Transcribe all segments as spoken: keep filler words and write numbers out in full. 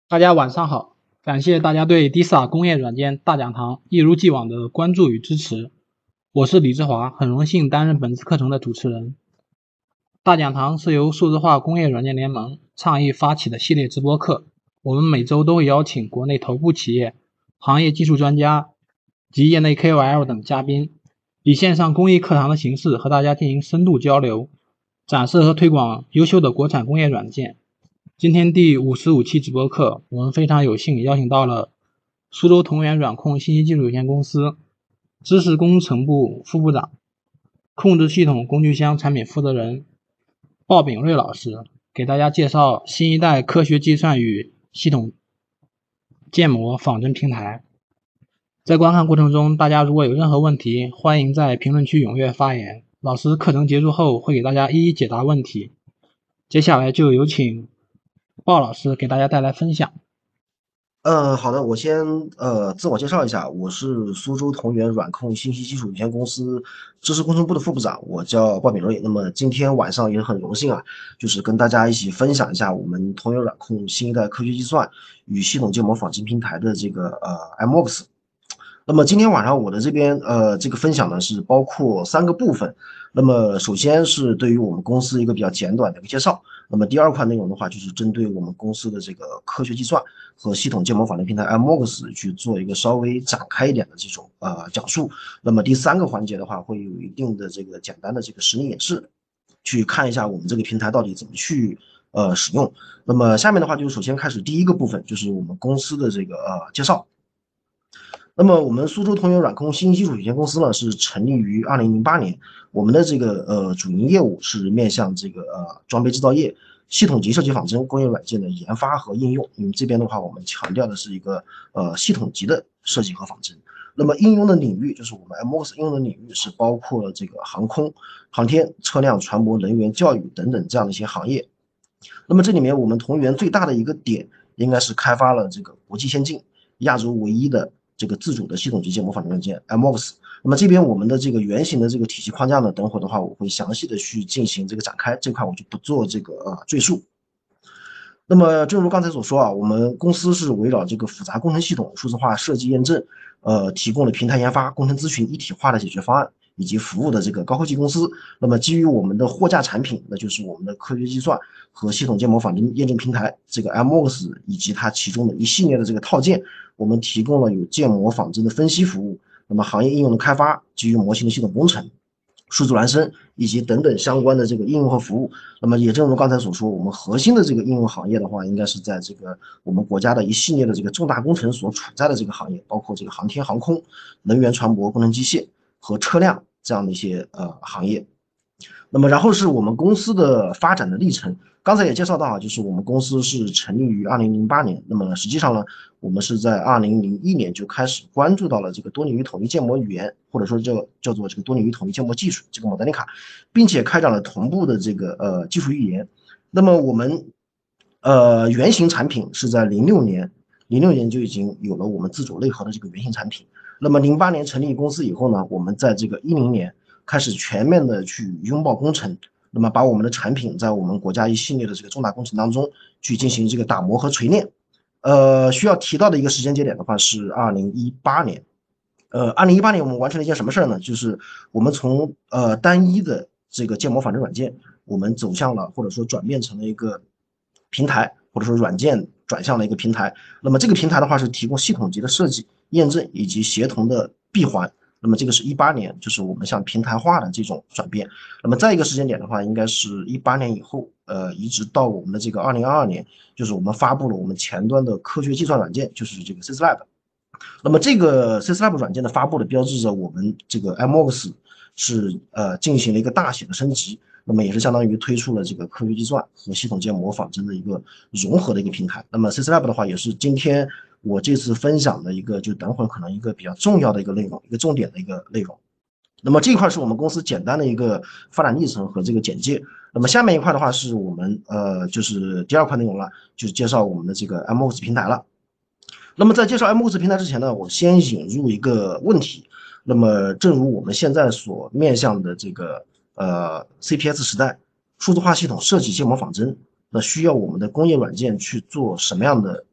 大家晚上好，感谢大家对 D I S A 工业软件大讲堂一如既往的关注与支持。我是李志华，很荣幸担任本次课程的主持人。大讲堂是由数字化工业软件联盟倡议发起的系列直播课，我们每周都会邀请国内头部企业、行业技术专家及业内 K O L 等嘉宾，以线上公益课堂的形式和大家进行深度交流，展示和推广优秀的国产工业软件。今天第五十五期直播课，我们非常有幸邀请到了苏州同源软控信息技术有限公司知识工程部副部长、控制系统工具箱产品负责人鲍炳瑞老师，给大家介绍新一代科学计算与系统建模仿真平台。在观看过程中，大家如果有任何问题，欢迎在评论区踊跃发言，老师课程结束后会给大家一一解答问题。接下来就有请鲍老师给大家带来分享。 呃，好的，我先呃自我介绍一下，我是苏州同源软控信息技术有限公司知识工程部的副部长，我叫鲍炳瑞。那么今天晚上也很荣幸啊，就是跟大家一起分享一下我们同源软控新一代科学计算与系统建模仿真平台的这个呃 M O X。那么今天晚上我的这边呃这个分享呢是包括三个部分。那么首先是对于我们公司一个比较简短的一个介绍。那么第二块内容的话，就是针对我们公司的这个科学计算和系统建模仿真平台 M O X 去做一个稍微展开一点的这种呃讲述。那么第三个环节的话，会有一定的这个简单的这个实例演示，去看一下我们这个平台到底怎么去呃使用。那么下面的话，就首先开始第一个部分，就是我们公司的这个呃介绍。那么我们苏州同源软控信息技术有限公司呢，是成立于二零零八年。我们的这个呃主营业务是面向这个呃装备制造业、系统级设计仿真、工业软件的研发和应用。因为这边的话，我们强调的是一个呃系统级的设计和仿真。那么应用的领域，就是我们 M O X 应用的领域是包括了这个航空、航天、车辆、船舶、能源、教育等等这样的一些行业。那么这里面我们同源最大的一个点，应该是开发了这个国际先进、亚洲唯一的这个自主的系统级建模仿真软件 M O X。那么这边我们的这个原型的这个体系框架呢，等会的话我会详细的去进行这个展开，这块我就不做这个呃赘述。那么正如刚才所说啊，我们公司是围绕这个复杂工程系统数字化设计验证，呃，提供了平台研发、工程咨询一体化的解决方案以及服务的这个高科技公司。那么基于我们的货架产品，那就是我们的科学计算和系统建模仿真验证平台这个 M O X 以及它其中的一系列的这个套件，我们提供了有建模仿真的分析服务，那么行业应用的开发，基于模型的系统工程。数字孪生以及等等相关的这个应用和服务。那么也正如刚才所说，我们核心的这个应用行业的话，应该是在这个我们国家的一系列的这个重大工程所处在的这个行业，包括这个航天航空、能源船舶、工程机械和车辆这样的一些呃行业。那么然后是我们公司的发展的历程，刚才也介绍到啊，就是我们公司是成立于二零零八年。那么实际上呢，我们是在二零零一年就开始关注到了这个多领域统一建模语言，或者说叫叫做这个多领域统一建模技术，这个 Modenica，并且开展了同步的这个呃技术预研。那么我们呃原型产品是在零六年，零六年就已经有了我们自主内核的这个原型产品。那么零八年成立公司以后呢，我们在这个一零年开始全面的去拥抱工程，那么把我们的产品在我们国家一系列的这个重大工程当中去进行这个打磨和锤炼。呃，需要提到的一个时间节点的话是二零一八年。呃，二零一八年我们完成了一件什么事儿呢？就是我们从呃单一的这个建模仿真软件，我们走向了或者说转变成了一个平台，或者说软件转向了一个平台。那么这个平台的话是提供系统级的设计、验证以及协同的闭环。那么这个是一八年，就是我们向平台化的这种转变。那么再一个时间点的话，应该是一八年以后，呃，一直到我们的这个二零二二年，就是我们发布了我们前端的科学计算软件，就是这个 Syslab。那么这个 Syslab 软件的发布的标志着我们这个 M O X 是呃进行了一个大写的升级，那么也是相当于推出了这个科学计算和系统建模仿真的一个融合的一个平台。那么 Syslab 的话，也是今天我这次分享的一个，就等会儿可能一个比较重要的一个内容，一个重点的一个内容。那么这一块是我们公司简单的一个发展历程和这个简介。那么下面一块的话是我们呃就是第二块内容了，就是介绍我们的这个 M O X 平台了。那么在介绍 M O X 平台之前呢，我先引入一个问题。那么正如我们现在所面向的这个呃 C P S 时代，数字化系统设计建模仿真，那需要我们的工业软件去做什么样的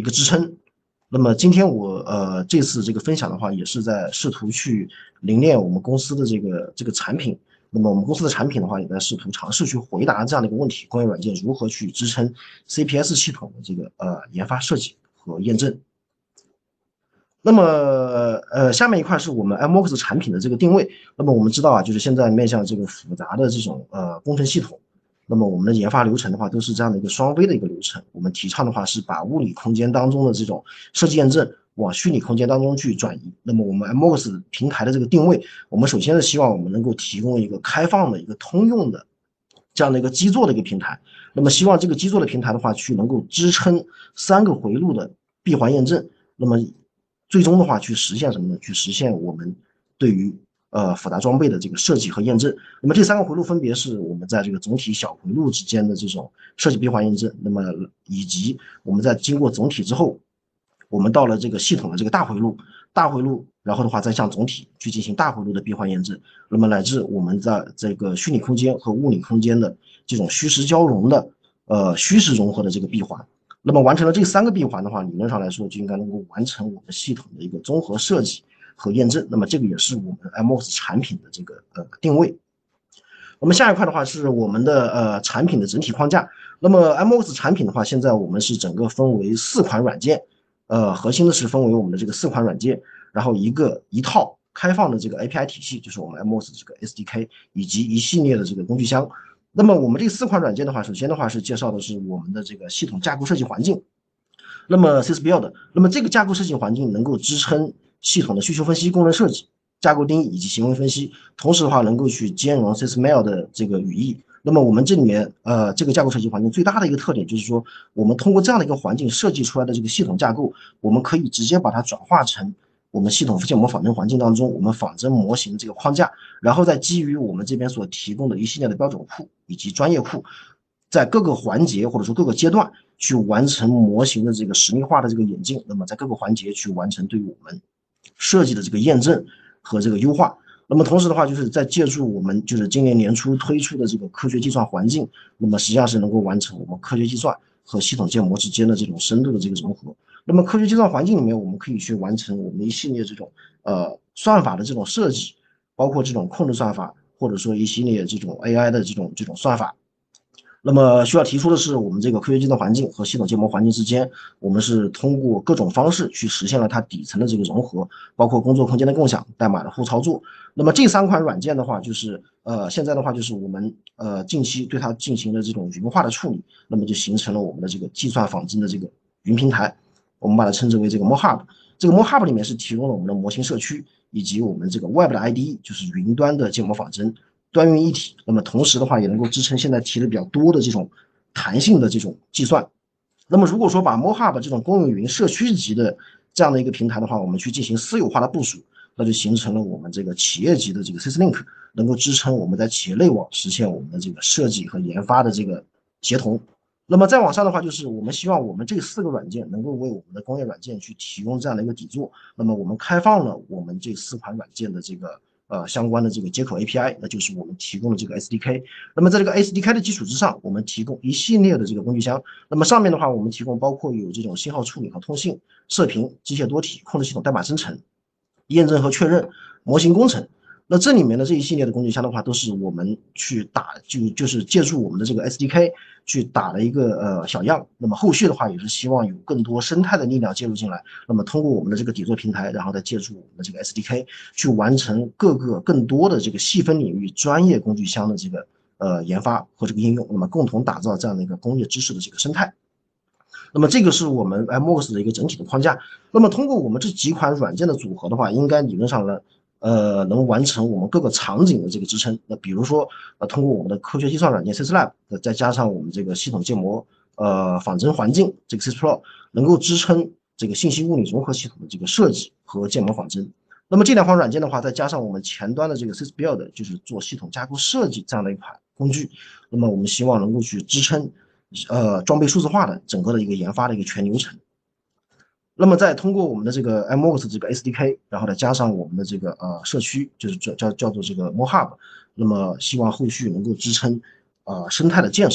一个支撑。那么今天我呃这次这个分享的话，也是在试图去凝练我们公司的这个这个产品。那么我们公司的产品的话，也在试图尝试去回答这样的一个问题：工业软件如何去支撑 C P S 系统的这个呃研发设计和验证。那么，呃，下面一块是我们 M O X 产品的这个定位。那么我们知道啊，就是现在面向这个复杂的这种呃工程系统，那么我们的研发流程的话，都是这样的一个双微的一个流程。我们提倡的话是把物理空间当中的这种设计验证往虚拟空间当中去转移。那么我们 M O X 平台的这个定位，我们首先是希望我们能够提供一个开放的一个通用的这样的一个基座的一个平台。那么希望这个基座的平台的话，去能够支撑三个回路的闭环验证。那么最终的话，去实现什么呢？去实现我们对于呃复杂装备的这个设计和验证。那么这三个回路分别是我们在这个总体小回路之间的这种设计闭环验证，那么以及我们在经过总体之后，我们到了这个系统的这个大回路，大回路，然后的话再向总体去进行大回路的闭环验证。那么乃至我们在这个虚拟空间和物理空间的这种虚实交融的呃虚实融合的这个闭环。那么完成了这三个闭环的话，理论上来说就应该能够完成我们系统的一个综合设计和验证。那么这个也是我们 M O X 产品的这个呃定位。我们下一块的话是我们的呃产品的整体框架。那么 M O X 产品的话，现在我们是整个分为四款软件，呃，核心的是分为我们的这个四款软件，然后一个一套开放的这个 A P I 体系，就是我们 M O X 这个 S D K， 以及一系列的这个工具箱。那么我们这四款软件的话，首先的话是介绍的是我们的这个系统架构设计环境，那么 SysBuild， 那么这个架构设计环境能够支撑系统的需求分析、功能设计、架构定义以及行为分析，同时的话能够去兼容 SysMail 的这个语义。那么我们这里面呃这个架构设计环境最大的一个特点就是说，我们通过这样的一个环境设计出来的这个系统架构，我们可以直接把它转化成我们系统建模仿真环境当中我们仿真模型这个框架，然后再基于我们这边所提供的一系列的标准库以及专业库，在各个环节或者说各个阶段去完成模型的这个实例化的这个演进，那么在各个环节去完成对我们设计的这个验证和这个优化。那么同时的话，就是在借助我们就是今年年初推出的这个科学计算环境，那么实际上是能够完成我们科学计算和系统建模之间的这种深度的这个融合。那么科学计算环境里面，我们可以去完成我们一系列这种呃算法的这种设计，包括这种控制算法，或者说一系列这种 A I 的这种这种算法。那么需要提出的是，我们这个科学计算环境和系统建模环境之间，我们是通过各种方式去实现了它底层的这个融合，包括工作空间的共享、代码的互操作。那么这三款软件的话，就是呃现在的话就是我们呃近期对它进行了这种云化的处理，那么就形成了我们的这个计算仿真的这个云平台，我们把它称之为这个 MoHub。这个 MoHub 里面是提供了我们的模型社区以及我们这个 Web 的 I D E， 就是云端的建模仿真。端云一体，那么同时的话也能够支撑现在提的比较多的这种弹性的这种计算。那么如果说把 MoHub 这种公有云社区级的这样的一个平台的话，我们去进行私有化的部署，那就形成了我们这个企业级的这个 SysLink， 能够支撑我们在企业内网实现我们的这个设计和研发的这个协同。那么再往上的话，就是我们希望我们这四个软件能够为我们的工业软件去提供这样的一个底座。那么我们开放了我们这四款软件的这个呃相关的这个接口 A P I， 那就是我们提供的这个 S D K。那么在这个 S D K 的基础之上，我们提供一系列的这个工具箱。那么上面的话，我们提供包括有这种信号处理和通信、射频、机械多体、控制系统代码生成、验证和确认、模型工程。那这里面的这一系列的工具箱的话，都是我们去打，就就是借助我们的这个 S D K 去打了一个呃小样。那么后续的话，也是希望有更多生态的力量介入进来。那么通过我们的这个底座平台，然后再借助我们的这个 S D K 去完成各个更多的这个细分领域专业工具箱的这个呃研发和这个应用。那么共同打造这样的一个工业知识的这个生态。那么这个是我们 M O X 的一个整体的框架。那么通过我们这几款软件的组合的话，应该理论上呢。呃，能完成我们各个场景的这个支撑。那比如说，呃，通过我们的科学计算软件 SysLab， 再加上我们这个系统建模呃仿真环境这个 SysPro， 能够支撑这个信息物理融合系统的这个设计和建模仿真。那么这两款软件的话，再加上我们前端的这个 SysBuild， 就是做系统架构设计这样的一款工具，那么我们希望能够去支撑呃装备数字化的整个的一个研发的一个全流程。那么再通过我们的这个 M O X 这个 S D K， 然后再加上我们的这个呃社区，就是叫叫叫做这个 MoHub， 那么希望后续能够支撑呃生态的建设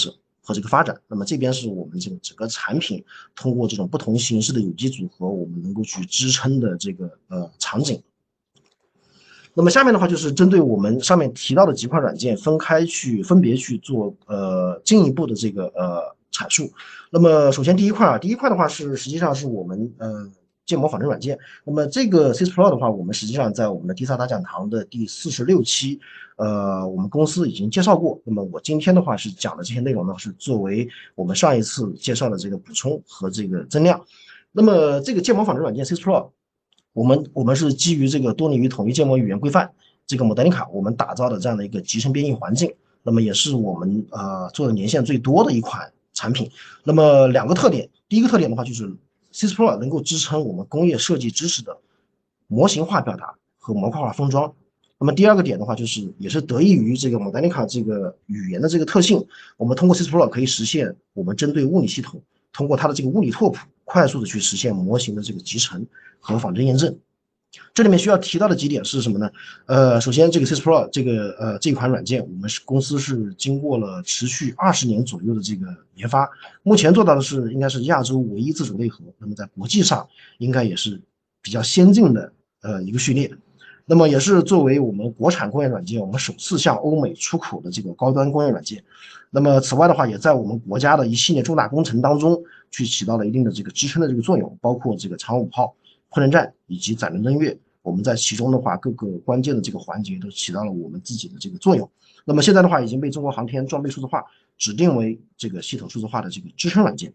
和这个发展。那么这边是我们这个整个产品通过这种不同形式的有机组合，我们能够去支撑的这个呃场景。那么下面的话就是针对我们上面提到的几款软件分开去分别去做呃进一步的这个呃阐述。那么首先第一块啊，第一块的话是实际上是我们呃建模仿真软件。那么这个 C I S Pro 的话，我们实际上在我们的第三大讲堂的第四十六期，呃我们公司已经介绍过。那么我今天的话是讲的这些内容呢，是作为我们上一次介绍的这个补充和这个增量。那么这个建模仿真软件 C I S Pro。我们我们是基于这个多领域统一建模语言规范这个 Modenica 我们打造的这样的一个集成编译环境，那么也是我们呃做的年限最多的一款产品。那么两个特点，第一个特点的话就是 C I S Pro 能够支撑我们工业设计知识的模型化表达和模块化封装。那么第二个点的话，就是也是得益于这个 Modenica 这个语言的这个特性，我们通过 C I S Pro 可以实现我们针对物理系统，通过它的这个物理拓扑，快速的去实现模型的这个集成和仿真验证。这里面需要提到的几点是什么呢？呃，首先这个 C I S Pro 这个呃这款软件，我们是公司是经过了持续二十年左右的这个研发，目前做到的是应该是亚洲唯一自主内核，那么在国际上应该也是比较先进的呃一个序列。那么也是作为我们国产工业软件，我们首次向欧美出口的这个高端工业软件。那么此外的话，也在我们国家的一系列重大工程当中去起到了一定的这个支撑的这个作用，包括这个长五号、昆仑站以及载人登月，我们在其中的话各个关键的这个环节都起到了我们自己的这个作用。那么现在的话已经被中国航天装备数字化指定为这个系统数字化的这个支撑软件。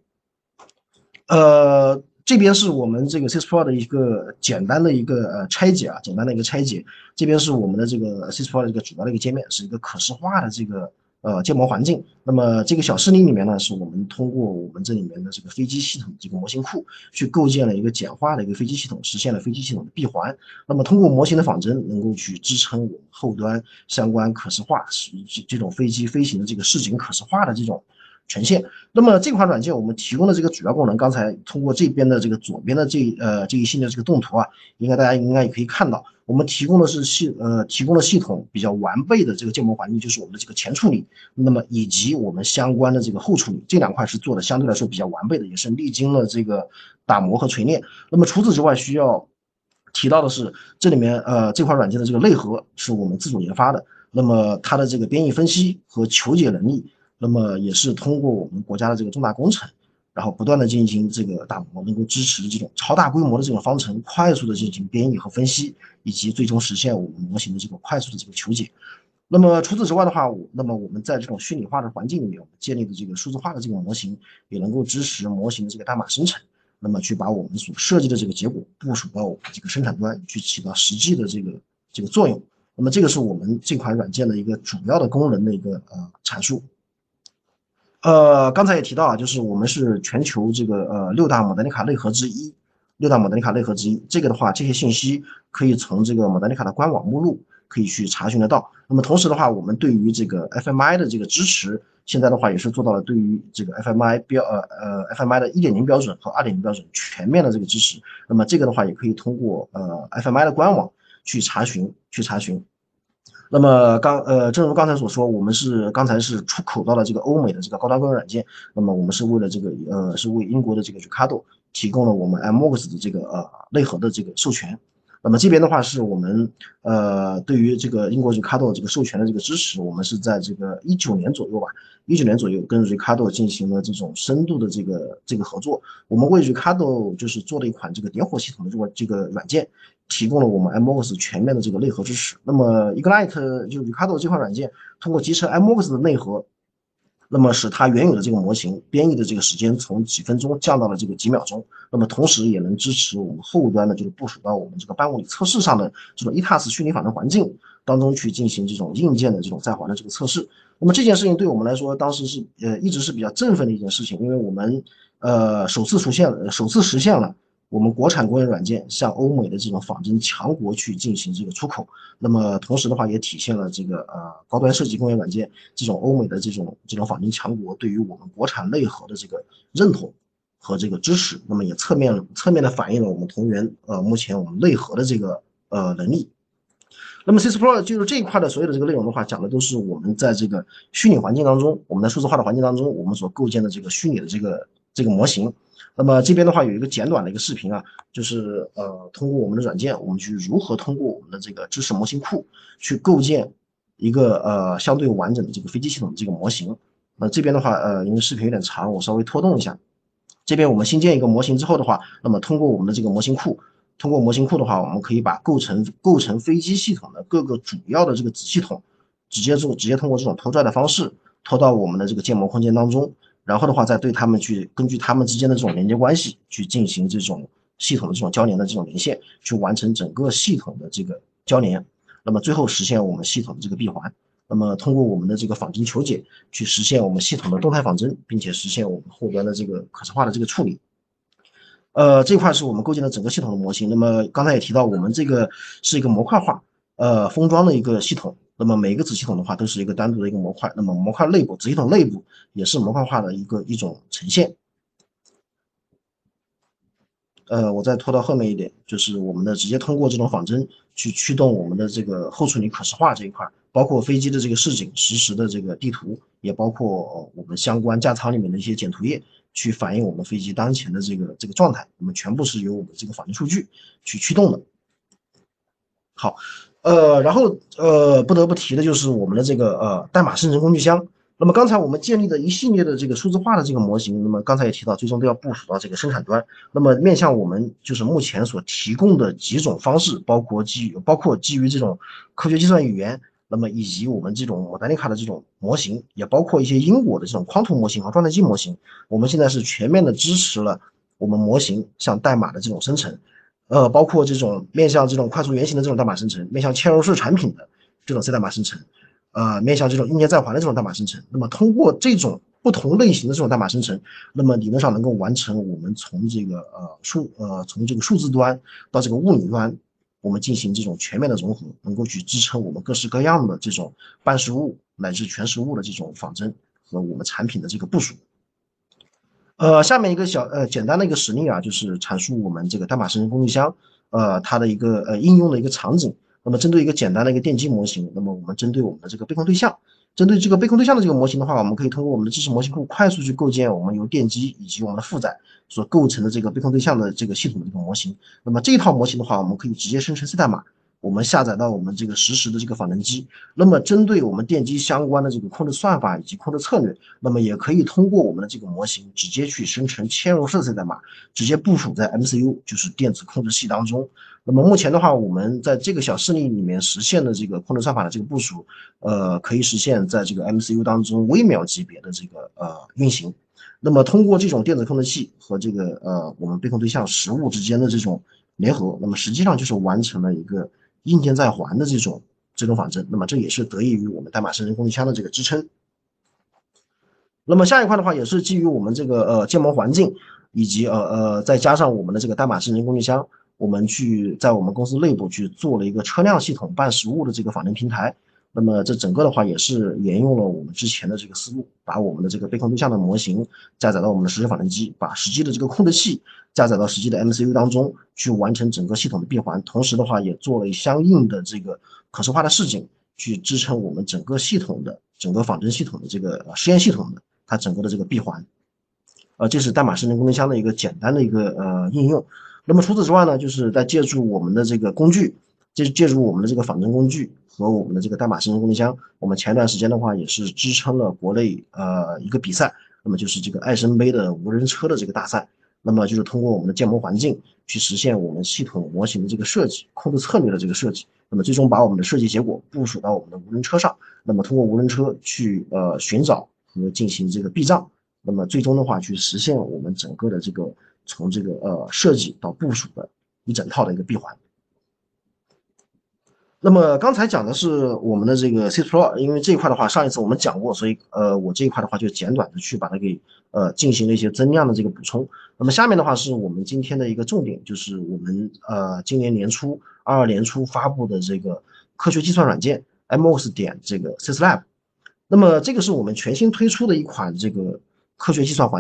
呃，这边是我们这个 C I S Pro 的一个简单的一个呃拆解啊，简单的一个拆解。这边是我们的这个 C I S Pro 的这个主要的一个界面，是一个可视化的这个呃建模环境。那么这个小示例里面呢，是我们通过我们这里面的这个飞机系统这个模型库，去构建了一个简化的一个飞机系统，实现了飞机系统的闭环。那么通过模型的仿真，能够去支撑我们后端相关可视化，这种飞机飞行的这个视景可视化的这种呈现。那么这款软件我们提供的这个主要功能，刚才通过这边的这个左边的这呃这一系列这个动图啊，应该大家应该也可以看到，我们提供的是系呃提供了系统比较完备的这个建模环境，就是我们的这个前处理，那么以及我们相关的这个后处理，这两块是做的相对来说比较完备的，也是历经了这个打磨和锤炼。那么除此之外，需要提到的是，这里面呃这款软件的这个内核是我们自主研发的，那么它的这个编译分析和求解能力。那么也是通过我们国家的这个重大工程，然后不断的进行这个打磨，能够支持这种超大规模的这种方程快速的进行编译和分析，以及最终实现我们模型的这个快速的这个求解。那么除此之外的话，那么我们在这种虚拟化的环境里面，我们建立的这个数字化的这个模型，也能够支持模型的这个代码生成，那么去把我们所设计的这个结果部署到我们这个生产端，去起到实际的这个这个作用。那么这个是我们这款软件的一个主要的功能的一个呃阐述。呃，刚才也提到啊，就是我们是全球这个呃六大 Modenica 内核之一，六大 Modenica 内核之一。这个的话，这些信息可以从这个 Modenica 的官网目录可以去查询得到。那么同时的话，我们对于这个 F M I 的这个支持，现在的话也是做到了对于这个 F M I 标呃呃 F M I 的一点零标准和二点零标准全面的这个支持。那么这个的话，也可以通过呃 F M I 的官网去查询去查询。那么刚呃，正如刚才所说，我们是刚才是出口到了这个欧美的这个高端工业软件。那么我们是为了这个呃，是为英国的这个 Ricardo 提供了我们 M O X 的这个呃内核的这个授权。那么这边的话是我们呃对于这个英国 Ricardo 这个授权的这个支持，我们是在这个一九年左右吧，一九年左右跟 Ricardo 进行了这种深度的这个这个合作。我们为 Ricardo 就是做了一款这个点火系统的这个这个软件。提供了我们 M O X 全面的这个内核支持。那么 Ignite 就是 Ricardo 这款软件，通过集成 M O X 的内核，那么使它原有的这个模型编译的这个时间从几分钟降到了这个几秒钟。那么同时也能支持我们后端的，就是部署到我们这个半物理测试上的这种 E T A S 虚拟仿真环境当中去进行这种硬件的这种在环的这个测试。那么这件事情对我们来说，当时是呃一直是比较振奋的一件事情，因为我们呃首次出现了，首次实现了。我们国产工业软件向欧美的这种仿真强国去进行这个出口，那么同时的话也体现了这个呃高端设计工业软件这种欧美的这种这种仿真强国对于我们国产内核的这个认同和这个支持，那么也侧面侧面的反映了我们同源呃目前我们内核的这个呃能力。 那么 C Explore 就是这一块的所有的这个内容的话，讲的都是我们在这个虚拟环境当中，我们的数字化的环境当中，我们所构建的这个虚拟的这个这个模型。那么这边的话有一个简短的一个视频啊，就是呃通过我们的软件，我们去如何通过我们的这个知识模型库去构建一个呃相对完整的这个飞机系统的这个模型。那这边的话，呃因为视频有点长，我稍微拖动一下。这边我们新建一个模型之后的话，那么通过我们的这个模型库。通过模型库的话，我们可以把构成构成飞机系统的各个主要的这个子系统，直接做直接通过这种拖拽的方式拖到我们的这个建模空间当中，然后的话再对它们去根据它们之间的这种连接关系去进行这种系统的这种交联的这种连线，去完成整个系统的这个交联，那么最后实现我们系统的这个闭环。那么通过我们的这个仿真求解去实现我们系统的动态仿真，并且实现我们后端的这个可视化的这个处理。呃，这块是我们构建的整个系统的模型。那么刚才也提到，我们这个是一个模块化，呃，封装的一个系统。那么每一个子系统的话，都是一个单独的一个模块。那么模块内部，子系统内部也是模块化的一个一种呈现。呃，我再拖到后面一点，就是我们的直接通过这种仿真去驱动我们的这个后处理可视化这一块，包括飞机的这个视景、实时的这个地图，也包括我们相关架舱里面的一些简图页，去反映我们飞机当前的这个这个状态，那么全部是由我们这个仿真数据去驱动的。好，呃，然后呃，不得不提的就是我们的这个呃代码生成工具箱。那么刚才我们建立的一系列的这个数字化的这个模型，那么刚才也提到，最终都要部署到这个生产端。那么面向我们就是目前所提供的几种方式，包括基于包括基于这种科学计算语言，那么以及我们这种莫丹尼卡的这种模型，也包括一些因果的这种框图模型和状态机模型。我们现在是全面的支持了我们模型像代码的这种生成。呃，包括这种面向这种快速原型的这种代码生成，面向嵌入式产品的这种 C 代码生成，呃，面向这种硬件在环的这种代码生成。那么通过这种不同类型的这种代码生成，那么理论上能够完成我们从这个呃数呃从这个数字端到这个物理端，我们进行这种全面的融合，能够去支撑我们各式各样的这种半实物乃至全实物的这种仿真和我们产品的这个部署。呃，下面一个小呃简单的一个实例啊，就是阐述我们这个代码生成工具箱，呃，它的一个呃应用的一个场景。那么针对一个简单的一个电机模型，那么我们针对我们的这个被控对象，针对这个被控对象的这个模型的话，我们可以通过我们的知识模型库快速去构建我们由电机以及我们的负载所构成的这个被控对象的这个系统的这个模型。那么这一套模型的话，我们可以直接生成 C 代码。我们下载到我们这个实时的这个仿真机，那么针对我们电机相关的这个控制算法以及控制策略，那么也可以通过我们的这个模型直接去生成嵌入式 C 代码，直接部署在 M C U， 就是电子控制器当中。那么目前的话，我们在这个小示例里面实现的这个控制算法的这个部署，呃，可以实现在这个 M C U 当中微秒级别的这个呃运行。那么通过这种电子控制器和这个呃我们被控对象实物之间的这种联合，那么实际上就是完成了一个硬件在环的这种这种仿真。那么这也是得益于我们代码生成工具箱的这个支撑。那么下一块的话，也是基于我们这个呃建模环境，以及呃呃再加上我们的这个代码生成工具箱，我们去在我们公司内部去做了一个车辆系统半实物的这个仿真平台。那么这整个的话也是沿用了我们之前的这个思路，把我们的这个被控对象的模型加载到我们的实时仿真机，把实际的这个控制器加载到实际的 M C U 当中，去完成整个系统的闭环。同时的话，也做了相应的这个可视化的示景，去支撑我们整个系统的整个仿真系统的这个实验系统的它整个的这个闭环。呃，这是代码生成工具箱的一个简单的一个呃应用。那么除此之外呢，就是在借助我们的这个工具，借借助我们的这个仿真工具和我们的这个代码生成工具箱，我们前段时间的话也是支撑了国内呃一个比赛，那么就是这个爱森杯的无人车的这个大赛。那么就是通过我们的建模环境去实现我们系统模型的这个设计、控制策略的这个设计，那么最终把我们的设计结果部署到我们的无人车上，那么通过无人车去呃寻找和进行这个避障。那么最终的话，去实现我们整个的这个从这个呃设计到部署的一整套的一个闭环。那么刚才讲的是我们的这个 C Explore， 因为这一块的话，上一次我们讲过，所以呃我这一块的话就简短的去把它给呃进行了一些增量的这个补充。那么下面的话是我们今天的一个重点，就是我们呃今年年初二二年初发布的这个科学计算软件 M O S 点这个 SysLab。那么这个是我们全新推出的一款这个科学计算环境。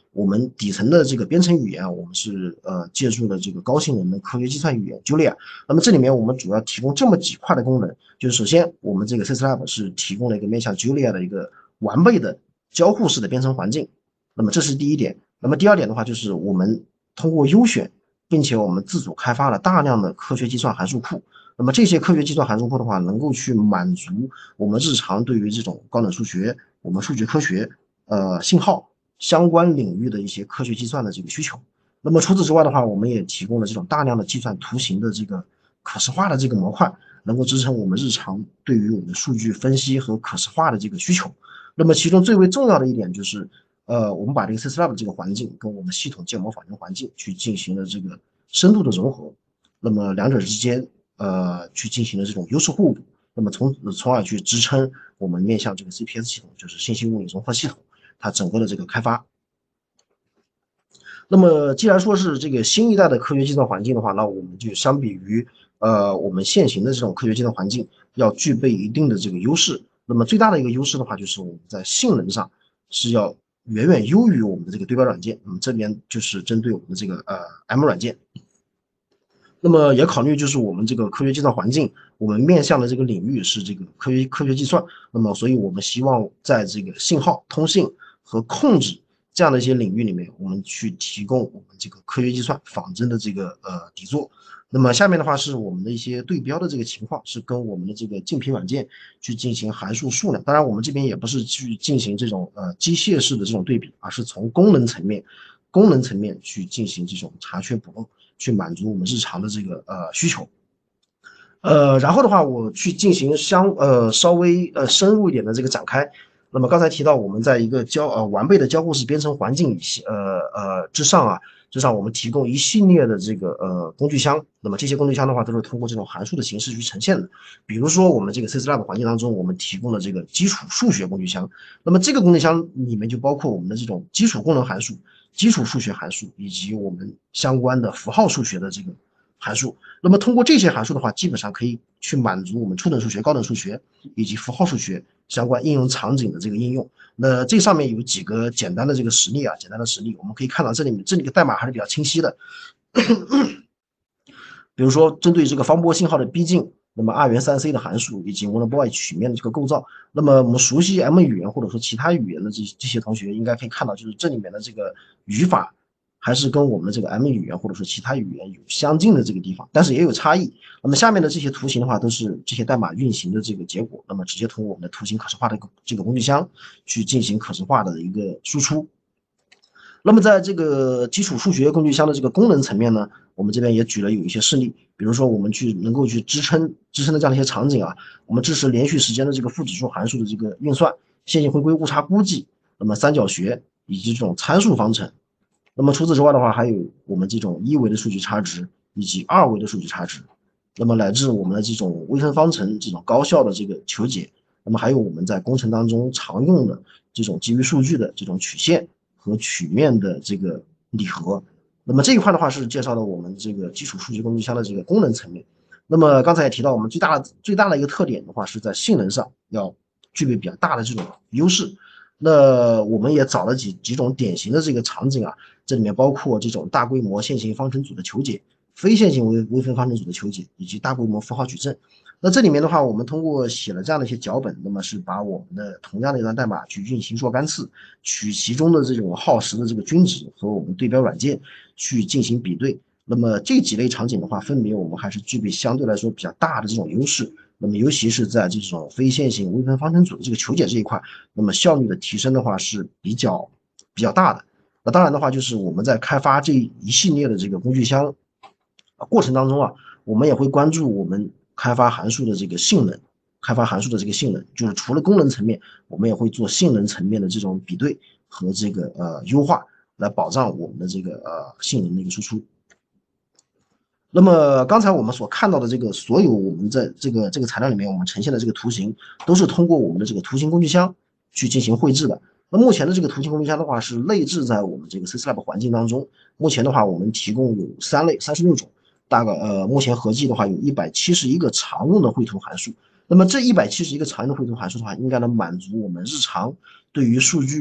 我们底层的这个编程语言啊，我们是呃借助了这个高性能的科学计算语言 Julia。那么这里面我们主要提供这么几块的功能，就是首先我们这个 SysLab 是提供了一个面向 Julia 的一个完备的交互式的编程环境。那么这是第一点。那么第二点的话，就是我们通过优选，并且我们自主开发了大量的科学计算函数库。那么这些科学计算函数库的话，能够去满足我们日常对于这种高等数学、我们数据科学、呃信号相关领域的一些科学计算的这个需求。那么除此之外的话，我们也提供了这种大量的计算图形的这个可视化的这个模块，能够支撑我们日常对于我们数据分析和可视化的这个需求。那么其中最为重要的一点就是，呃，我们把这个 SysLab 这个环境跟我们系统建模仿真环境去进行了这个深度的融合。那么两者之间，呃，去进行了这种优势互补。那么从从而去支撑我们面向这个 C P S 系统，就是信息物理综合系统，它整个的这个开发。那么既然说是这个新一代的科学计算环境的话，那我们就相比于呃我们现行的这种科学计算环境，要具备一定的这个优势。那么最大的一个优势的话，就是我们在性能上是要远远优于我们的这个对标软件。那么这边就是针对我们的这个呃 M 软件。那么也考虑就是我们这个科学计算环境，我们面向的这个领域是这个科学科学计算。那么所以我们希望在这个信号、通信和控制这样的一些领域里面，我们去提供我们这个科学计算仿真的这个呃底座。那么下面的话是我们的一些对标的这个情况，是跟我们的这个竞品软件去进行函数数量。当然我们这边也不是去进行这种呃机械式的这种对比，而是从功能层面功能层面去进行这种查缺补漏，去满足我们日常的这个呃需求。呃，然后的话，我去进行相呃稍微呃深入一点的这个展开。那么刚才提到，我们在一个交呃完备的交互式编程环境呃呃之上啊，之上我们提供一系列的这个呃工具箱。那么这些工具箱的话，都是通过这种函数的形式去呈现的。比如说我们这个 SysLab 环境当中，我们提供了这个基础数学工具箱。那么这个工具箱里面就包括我们的这种基础功能函数、基础数学函数以及我们相关的符号数学的这个函数。那么通过这些函数的话，基本上可以去满足我们初等数学、高等数学以及符号数学相关应用场景的这个应用。那这上面有几个简单的这个实例啊，简单的实例，我们可以看到这里面这里的代码还是比较清晰的。比如说针对这个方波信号的逼近，那么二元三 C 的函数以及 Woodboy 曲面的这个构造。那么我们熟悉 M 语言或者说其他语言的这这些同学应该可以看到，就是这里面的这个语法还是跟我们的这个 M 语言或者说其他语言有相近的这个地方，但是也有差异。那么下面的这些图形的话，都是这些代码运行的这个结果。那么直接通过我们的图形可视化的这个工具箱去进行可视化的一个输出。那么在这个基础数学工具箱的这个功能层面呢，我们这边也举了有一些事例，比如说我们去能够去支撑支撑的这样的一些场景啊，我们支持连续时间的这个负指数函数的这个运算、线性回归误差估计，那么三角学以及这种参数方程。那么除此之外的话，还有我们这种一维的数据差值以及二维的数据差值，那么乃至我们的这种微分方程这种高效的这个求解，那么还有我们在工程当中常用的这种基于数据的这种曲线和曲面的这个拟合。那么这一块的话是介绍了我们这个基础数据工具箱的这个功能层面。那么刚才也提到，我们最大的最大的一个特点的话是在性能上要具备比较大的这种优势。那我们也找了几几种典型的这个场景啊，这里面包括这种大规模线性方程组的求解、非线性微微分方程组的求解以及大规模符号矩阵。那这里面的话，我们通过写了这样的一些脚本，那么是把我们的同样的一段代码去运行若干次，取其中的这种耗时的这个均值和我们对标软件去进行比对。那么这几类场景的话，分别我们还是具备相对来说比较大的这种优势。那么尤其是在这种非线性微分方程组的这个求解这一块，那么效率的提升的话是比较比较大的。那当然的话，就是我们在开发这一系列的这个工具箱过程当中啊，我们也会关注我们开发函数的这个性能，开发函数的这个性能，就是除了功能层面，我们也会做性能层面的这种比对和这个呃优化，来保障我们的这个呃性能的一个输出。那么刚才我们所看到的这个所有我们在这个这个材料里面我们呈现的这个图形，都是通过我们的这个图形工具箱去进行绘制的。那目前的这个图形工具箱的话是内置在我们这个 SysLab 环境当中。目前的话，我们提供有三类三十六种，大概呃目前合计的话有一百七十一个常用的绘图函数。那么这一百七十一个常用的绘图函数的话，应该能满足我们日常对于数据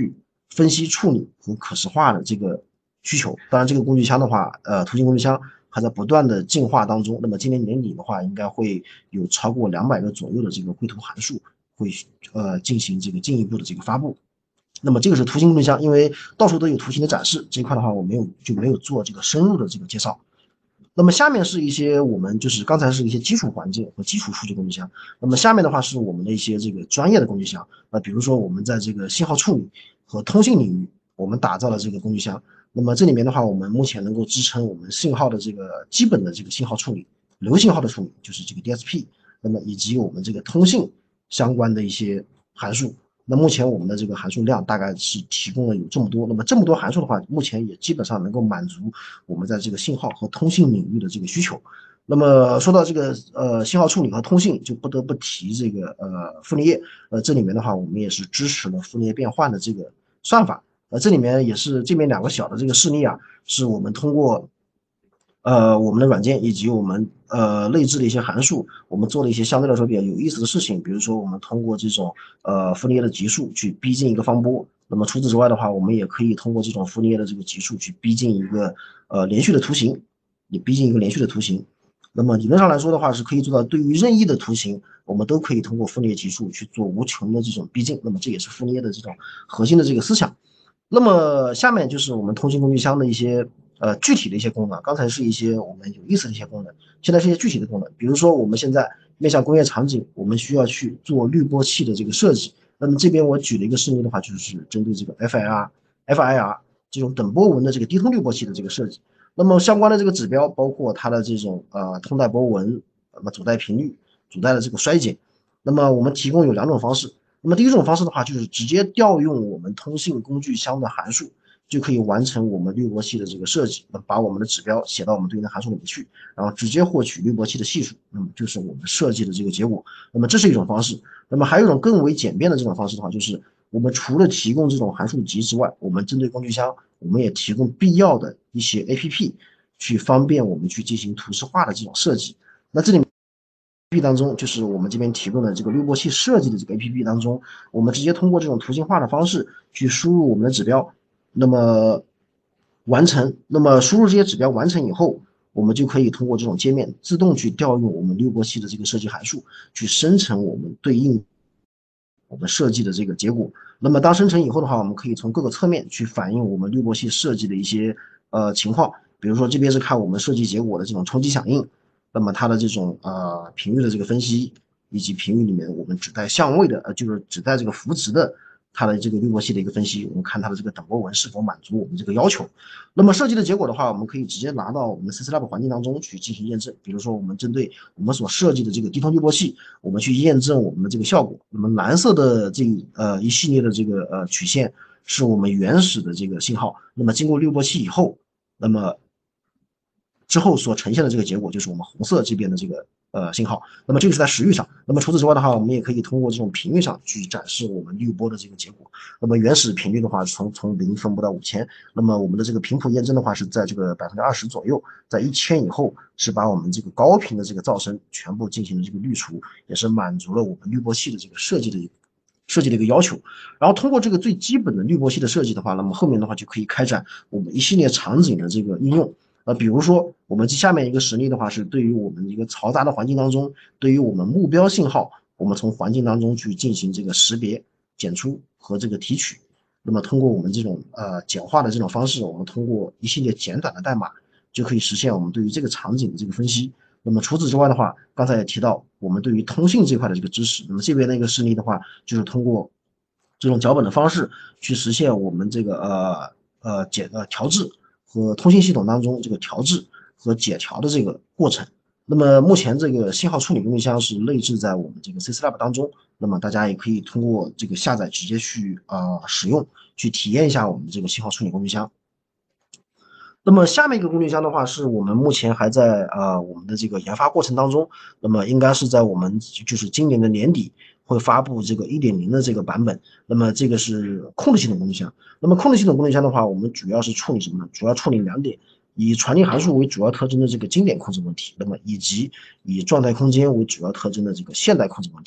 分析处理和可视化的这个需求。当然，这个工具箱的话，呃，图形工具箱还在不断的进化当中。那么今年年底的话，应该会有超过两百个左右的这个绘图函数会呃进行这个进一步的这个发布。那么这个是图形工具箱，因为到处都有图形的展示，这一块的话我没有就没有做这个深入的这个介绍。那么下面是一些我们就是刚才是一些基础环境和基础数据工具箱，那么下面的话是我们的一些这个专业的工具箱，那比如说我们在这个信号处理和通信领域，我们打造了这个工具箱。那么这里面的话，我们目前能够支撑我们信号的这个基本的这个信号处理，流信号的处理，就是这个 D S P， 那么以及我们这个通信相关的一些函数。那目前我们的这个函数量大概是提供了有这么多，那么这么多函数的话，目前也基本上能够满足我们在这个信号和通信领域的这个需求。那么说到这个呃信号处理和通信，就不得不提这个呃傅立叶，呃这里面的话我们也是支持了傅立叶变换的这个算法，呃这里面也是这边两个小的这个示例啊，是我们通过呃，我们的软件以及我们呃内置的一些函数，我们做了一些相对来说比较有意思的事情，比如说我们通过这种呃傅立叶的级数去逼近一个方波。那么除此之外的话，我们也可以通过这种傅立叶的这个级数去逼近一个呃连续的图形，也逼近一个连续的图形。那么理论上来说的话，是可以做到对于任意的图形，我们都可以通过傅立叶级数去做无穷的这种逼近。那么这也是傅立叶的这种核心的这个思想。那么下面就是我们通信工具箱的一些呃具体的一些功能，刚才是一些我们有意思的一些功能，现在是一些具体的功能，比如说我们现在面向工业场景，我们需要去做滤波器的这个设计。那么这边我举了一个示例的话，就是针对这个 F I R、F I R 这种等波纹的这个低通滤波器的这个设计。那么相关的这个指标包括它的这种呃通带波纹，那么阻带频率、阻带的这个衰减。那么我们提供有两种方式。那么第一种方式的话，就是直接调用我们通信工具箱的函数，就可以完成我们滤波器的这个设计，把我们的指标写到我们对应的函数里面去，然后直接获取滤波器的系数，那么就是我们设计的这个结果。那么这是一种方式。那么还有一种更为简便的这种方式的话，就是我们除了提供这种函数集之外，我们针对工具箱，我们也提供必要的一些 A P P， 去方便我们去进行图示化的这种设计。那这里面A P P 当中，就是我们这边提供的这个滤波器设计的这个 A P P 当中，我们直接通过这种图形化的方式去输入我们的指标，那么完成，那么输入这些指标完成以后，我们就可以通过这种界面自动去调用我们滤波器的这个设计函数，去生成我们对应我们设计的这个结果。那么当生成以后的话，我们可以从各个侧面去反映我们滤波器设计的一些呃情况，比如说这边是看我们设计结果的这种冲击响应。那么它的这种呃频率的这个分析，以及频率里面我们只带相位的，呃就是只带这个幅值的，它的这个滤波器的一个分析，我们看它的这个等波纹是否满足我们这个要求。那么设计的结果的话，我们可以直接拿到我们的 C C Lab 环境当中去进行验证。比如说我们针对我们所设计的这个低通滤波器，我们去验证我们的这个效果。那么蓝色的这呃一系列的这个呃曲线是我们原始的这个信号，那么经过滤波器以后，那么之后所呈现的这个结果就是我们红色这边的这个呃信号。那么这个是在时域上。那么除此之外的话，我们也可以通过这种频率上去展示我们滤波的这个结果。那么原始频率的话，从从零分布到五千。那么我们的这个频谱验证的话，是在这个百分之二十左右，在一千以后是把我们这个高频的这个噪声全部进行了这个滤除，也是满足了我们滤波器的这个设计的一个。设计的一个要求。然后通过这个最基本的滤波器的设计的话，那么后面的话就可以开展我们一系列场景的这个应用。呃，比如说我们下面一个实例的话，是对于我们一个嘈杂的环境当中，对于我们目标信号，我们从环境当中去进行这个识别、检出和这个提取。那么通过我们这种呃简化的这种方式，我们通过一系列简短的代码，就可以实现我们对于这个场景的这个分析。那么除此之外的话，刚才也提到我们对于通信这块的这个知识。那么这边的一个示例的话，就是通过这种脚本的方式去实现我们这个呃呃解呃调制和通信系统当中这个调制和解调的这个过程。那么目前这个信号处理工具箱是内置在我们这个 C C Lab 当中，那么大家也可以通过这个下载直接去呃使用，去体验一下我们这个信号处理工具箱。那么下面一个工具箱的话，是我们目前还在呃我们的这个研发过程当中，那么应该是在我们就是今年的年底会发布这个 一点零 的这个版本。那么这个是控制系统工具箱。那么控制系统工具箱的话，我们主要是处理什么呢？主要处理两点，以传递函数为主要特征的这个经典控制问题，那么以及以状态空间为主要特征的这个现代控制问题。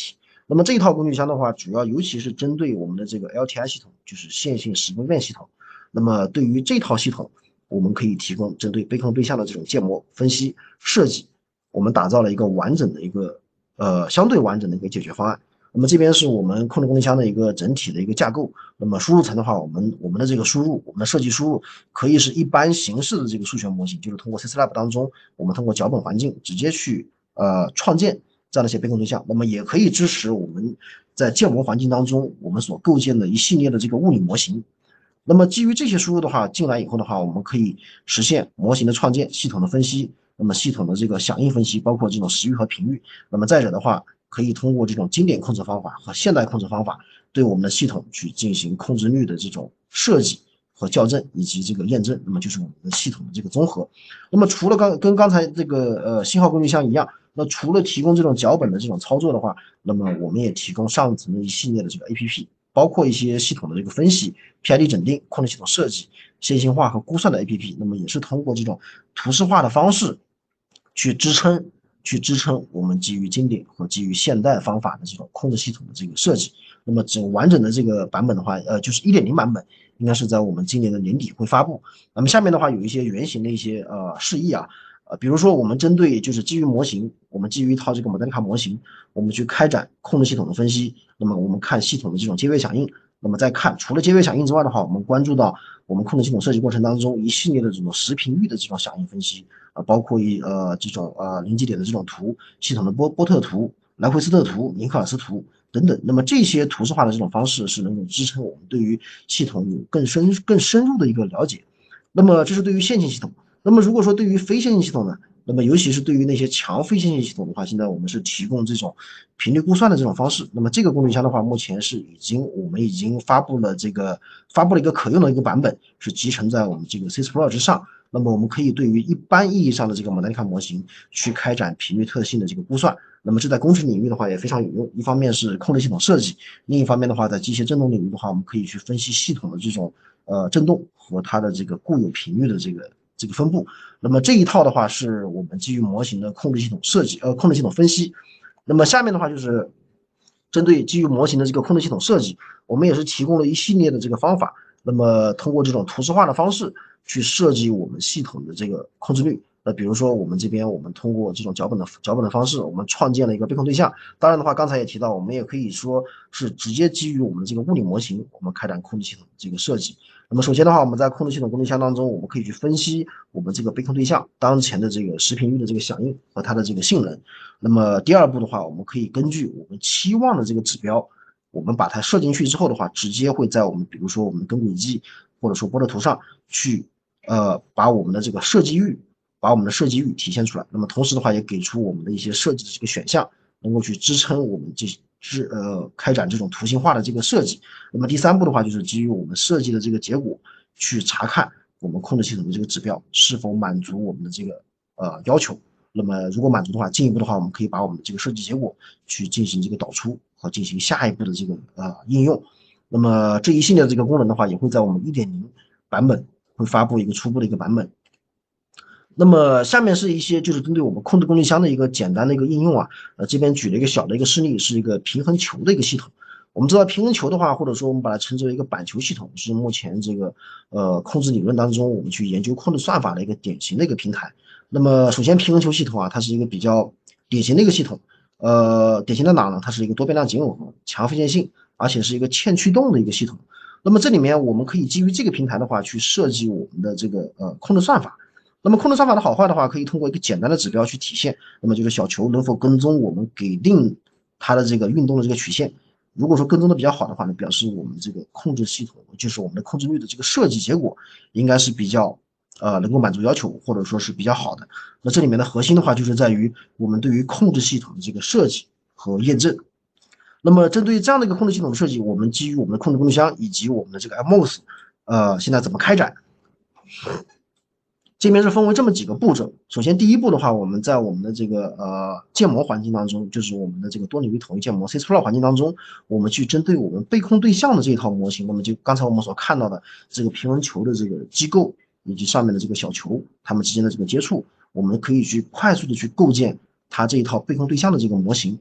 那么这一套工具箱的话，主要尤其是针对我们的这个 L T I 系统，就是线性时分辨系统。那么对于这套系统，我们可以提供针对被控对象的这种建模分析设计，我们打造了一个完整的一个呃相对完整的一个解决方案。那么这边是我们控制工具箱的一个整体的一个架构。那么输入层的话，我们我们的这个输入，我们的设计输入可以是一般形式的这个数学模型，就是通过 CSLab 当中，我们通过脚本环境直接去呃创建这样的一些被控对象。那么也可以支持我们在建模环境当中我们所构建的一系列的这个物理模型。那么基于这些输入的话，进来以后的话，我们可以实现模型的创建、系统的分析，那么系统的这个响应分析，包括这种时域和频率。那么再者的话，可以通过这种经典控制方法和现代控制方法，对我们的系统去进行控制率的这种设计和校正以及这个验证。那么就是我们的系统的这个综合。那么除了刚跟刚才这个呃信号工具箱一样，那除了提供这种脚本的这种操作的话，那么我们也提供上层的一系列的这个 A P P。包括一些系统的这个分析、P I D 诊定、控制系统设计、线性化和估算的 A P P， 那么也是通过这种图示化的方式去支撑、去支撑我们基于经典和基于现代方法的这种控制系统的这个设计。那么整完整的这个版本的话，呃，就是 一点零 版本，应该是在我们今年的年底会发布。那么下面的话有一些原型的一些呃示意啊。呃，比如说我们针对就是基于模型，我们基于一套这个 Modelica 模型，我们去开展控制系统的分析。那么我们看系统的这种阶位响应，那么再看除了阶位响应之外的话，我们关注到我们控制系统设计过程当中一系列的这种时频率的这种响应分析啊、呃，包括一呃这种呃临界点的这种图、系统的波波特图、莱惠斯特图、尼克尔斯图等等。那么这些图示化的这种方式是能够支撑我们对于系统有更深更深入的一个了解。那么这是对于线性系统。那么如果说对于非线性系统呢？那么尤其是对于那些强非线性系统的话，现在我们是提供这种频率估算的这种方式。那么这个工具箱的话，目前是已经我们已经发布了这个发布了一个可用的一个版本，是集成在我们这个 C S Pro 之上。那么我们可以对于一般意义上的这个 Modelica 模型去开展频率特性的这个估算。那么这在工程领域的话也非常有用，一方面是控制系统设计，另一方面的话，在机械振动领域的话，我们可以去分析系统的这种呃振动和它的这个固有频率的这个这个分布。那么这一套的话是我们基于模型的控制系统设计，呃，控制系统分析。那么下面的话就是针对基于模型的这个控制系统设计，我们也是提供了一系列的这个方法。那么通过这种图示化的方式去设计我们系统的这个控制率。那比如说我们这边，我们通过这种脚本的脚本的方式，我们创建了一个被控对象。当然的话，刚才也提到，我们也可以说是直接基于我们的这个物理模型，我们开展控制系统的这个设计。那么首先的话，我们在控制系统工具箱当中，我们可以去分析我们这个被控对象当前的这个时频率的这个响应和它的这个性能。那么第二步的话，我们可以根据我们期望的这个指标，我们把它设进去之后的话，直接会在我们比如说我们的根轨迹或者说波的图上去呃把我们的这个设计域。把我们的设计域体现出来，那么同时的话也给出我们的一些设计的这个选项，能够去支撑我们这是呃开展这种图形化的这个设计。那么第三步的话，就是基于我们设计的这个结果，去查看我们控制系统的这个指标是否满足我们的这个呃要求。那么如果满足的话，进一步的话，我们可以把我们的这个设计结果去进行这个导出和进行下一步的这个呃应用。那么这一系列的这个功能的话，也会在我们 一点零 版本会发布一个初步的一个版本。那么下面是一些就是针对我们控制工具箱的一个简单的一个应用啊，呃，这边举了一个小的一个示例，是一个平衡球的一个系统。我们知道平衡球的话，或者说我们把它称之为一个板球系统，是目前这个呃控制理论当中我们去研究控制算法的一个典型的一个平台。那么首先平衡球系统啊，它是一个比较典型的一个系统，呃，典型在哪呢？它是一个多变量紧耦合、强非线性，而且是一个欠驱动的一个系统。那么这里面我们可以基于这个平台的话，去设计我们的这个呃控制算法。那么控制算法的好坏的话，可以通过一个简单的指标去体现。那么就是小球能否跟踪我们给定它的这个运动的这个曲线。如果说跟踪的比较好的话呢，表示我们这个控制系统，就是我们的控制率的这个设计结果应该是比较呃能够满足要求，或者说是比较好的。那这里面的核心的话，就是在于我们对于控制系统的这个设计和验证。那么针对这样的一个控制系统的设计，我们基于我们的控制工具箱以及我们的这个 M O S， 呃，现在怎么开展？这边是分为这么几个步骤。首先第一步的话，我们在我们的这个呃建模环境当中，就是我们的这个多领域统一建模 C S Pro 环境当中，我们去针对我们被控对象的这一套模型，那么就刚才我们所看到的这个平衡球的这个机构以及上面的这个小球，它们之间的这个接触，我们可以去快速的去构建它这一套被控对象的这个模型。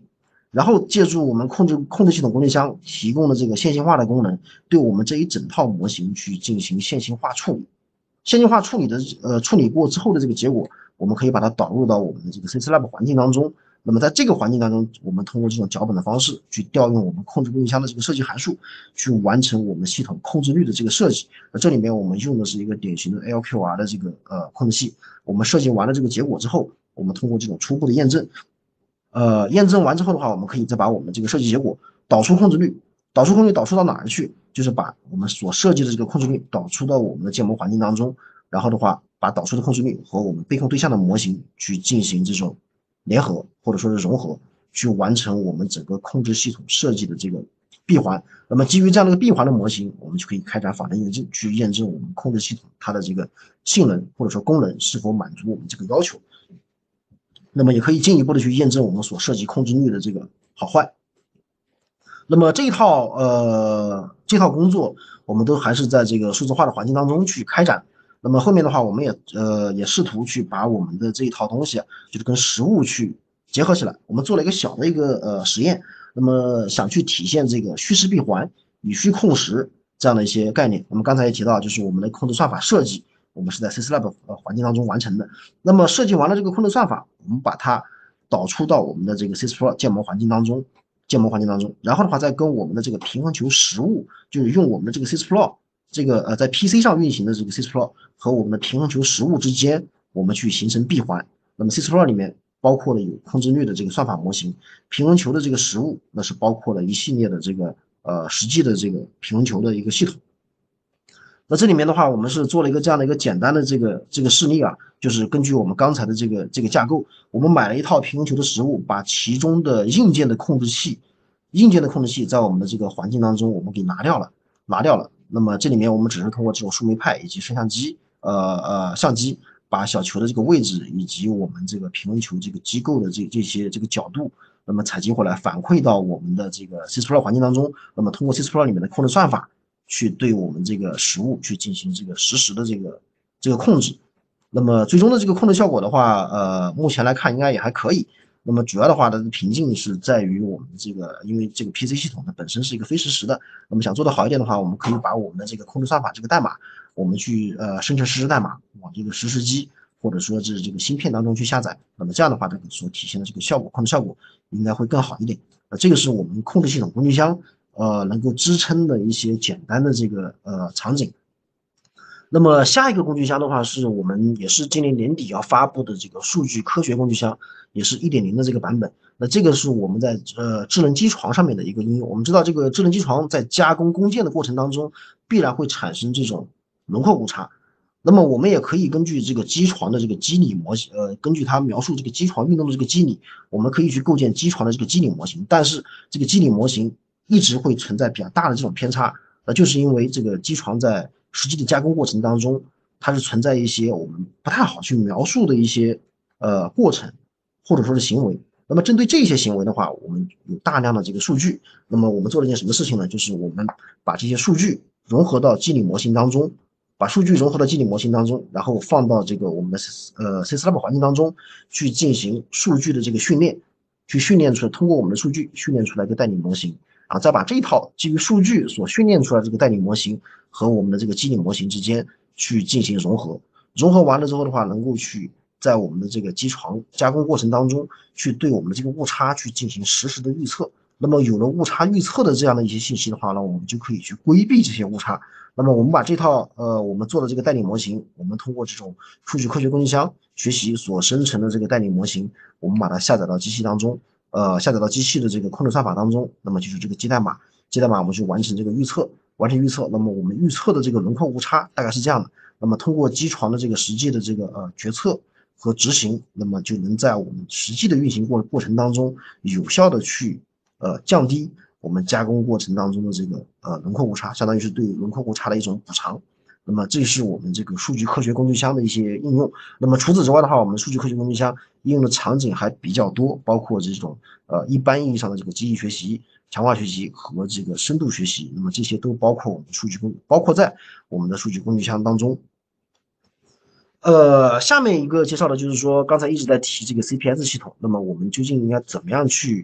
然后借助我们控制控制系统工具箱提供的这个线性化的功能，对我们这一整套模型去进行线性化处理。线性化处理的呃处理过之后的这个结果，我们可以把它导入到我们的这个 C S Lab 环境当中。那么在这个环境当中，我们通过这种脚本的方式去调用我们控制工具箱的这个设计函数，去完成我们系统控制率的这个设计。那这里面我们用的是一个典型的 L Q R 的这个呃控制器。我们设计完了这个结果之后，我们通过这种初步的验证，呃，验证完之后的话，我们可以再把我们这个设计结果导出控制率，导出控制率导出到哪儿去？就是把我们所设计的这个控制率导出到我们的建模环境当中，然后的话，把导出的控制率和我们被控对象的模型去进行这种联合或者说是融合，去完成我们整个控制系统设计的这个闭环。那么基于这样的一个闭环的模型，我们就可以开展法定验证，去验证我们控制系统它的这个性能或者说功能是否满足我们这个要求。那么也可以进一步的去验证我们所设计控制率的这个好坏。那么这一套呃这套工作，我们都还是在这个数字化的环境当中去开展。那么后面的话，我们也呃也试图去把我们的这一套东西啊，就是跟实物去结合起来。我们做了一个小的一个呃实验，那么想去体现这个虚实闭环、以虚控实这样的一些概念。那么刚才也提到，就是我们的控制算法设计，我们是在 C S Lab 呃环境当中完成的。那么设计完了这个控制算法，我们把它导出到我们的这个 C S Pro 建模环境当中，建模环境当中，然后的话再跟我们的这个平衡球实物，就是用我们的这个 C S Pro 这个呃在 P C 上运行的这个 C S Pro 和我们的平衡球实物之间，我们去形成闭环。那么 C S Pro 里面包括了有控制率的这个算法模型，平衡球的这个实物，那是包括了一系列的这个呃实际的这个平衡球的一个系统。那这里面的话，我们是做了一个这样的一个简单的这个这个示例啊，就是根据我们刚才的这个这个架构，我们买了一套平衡球的实物，把其中的硬件的控制器，硬件的控制器在我们的这个环境当中，我们给拿掉了，拿掉了。那么这里面我们只是通过这种树莓派以及摄像机，呃呃相机，把小球的这个位置以及我们这个平衡球这个机构的这这些这个角度，那么采集回来反馈到我们的这个 C S Pro 环境当中，那么通过 C S Pro 里面的控制算法。去对我们这个实物去进行这个实时的这个这个控制，那么最终的这个控制效果的话，呃，目前来看应该也还可以。那么主要的话的瓶颈是在于我们这个，因为这个 P C 系统它本身是一个非实时的，那么想做得好一点的话，我们可以把我们的这个控制算法这个代码，我们去呃生成实时代码往这个实时机或者说是这个芯片当中去下载，那么这样的话，这个所体现的这个效果控制效果应该会更好一点。呃，这个是我们控制系统工具箱。呃，能够支撑的一些简单的这个呃场景。那么下一个工具箱的话，是我们也是今年年底要发布的这个数据科学工具箱，也是 一点零 的这个版本。那这个是我们在呃智能机床上面的一个应用。我们知道这个智能机床在加工工件的过程当中，必然会产生这种轮廓误差。那么我们也可以根据这个机床的这个机理模型，呃，根据它描述这个机床运动的这个机理，我们可以去构建机床的这个机理模型。但是这个机理模型一直会存在比较大的这种偏差，那就是因为这个机床在实际的加工过程当中，它是存在一些我们不太好去描述的一些呃过程，或者说是行为。那么针对这些行为的话，我们有大量的这个数据。那么我们做了一件什么事情呢？就是我们把这些数据融合到机理模型当中，把数据融合到机理模型当中，然后放到这个我们的呃 C S Lab 环境当中去进行数据的这个训练，去训练出通过我们的数据训练出来一个代理模型。啊，再把这一套基于数据所训练出来的这个代理模型和我们的这个机理模型之间去进行融合，融合完了之后的话，能够去在我们的这个机床加工过程当中，去对我们的这个误差去进行实时的预测。那么有了误差预测的这样的一些信息的话呢，我们就可以去规避这些误差。那么我们把这套呃我们做的这个代理模型，我们通过这种数据科学工具箱学习所生成的这个代理模型，我们把它下载到机器当中。呃，下载到机器的这个控制算法当中，那么就是这个基代码，基代码我们去完成这个预测，完成预测，那么我们预测的这个轮廓误差大概是这样的，那么通过机床的这个实际的这个呃决策和执行，那么就能在我们实际的运行过过程当中，有效的去呃降低我们加工过程当中的这个呃轮廓误差，相当于是对轮廓误差的一种补偿。那么这是我们这个数据科学工具箱的一些应用。那么除此之外的话，我们数据科学工具箱应用的场景还比较多，包括这种呃一般意义上的这个机器学习、强化学习和这个深度学习。那么这些都包括我们数据工，包括在我们的数据工具箱当中。呃，下面一个介绍的就是说，刚才一直在提这个 C P S 系统，那么我们究竟应该怎么样去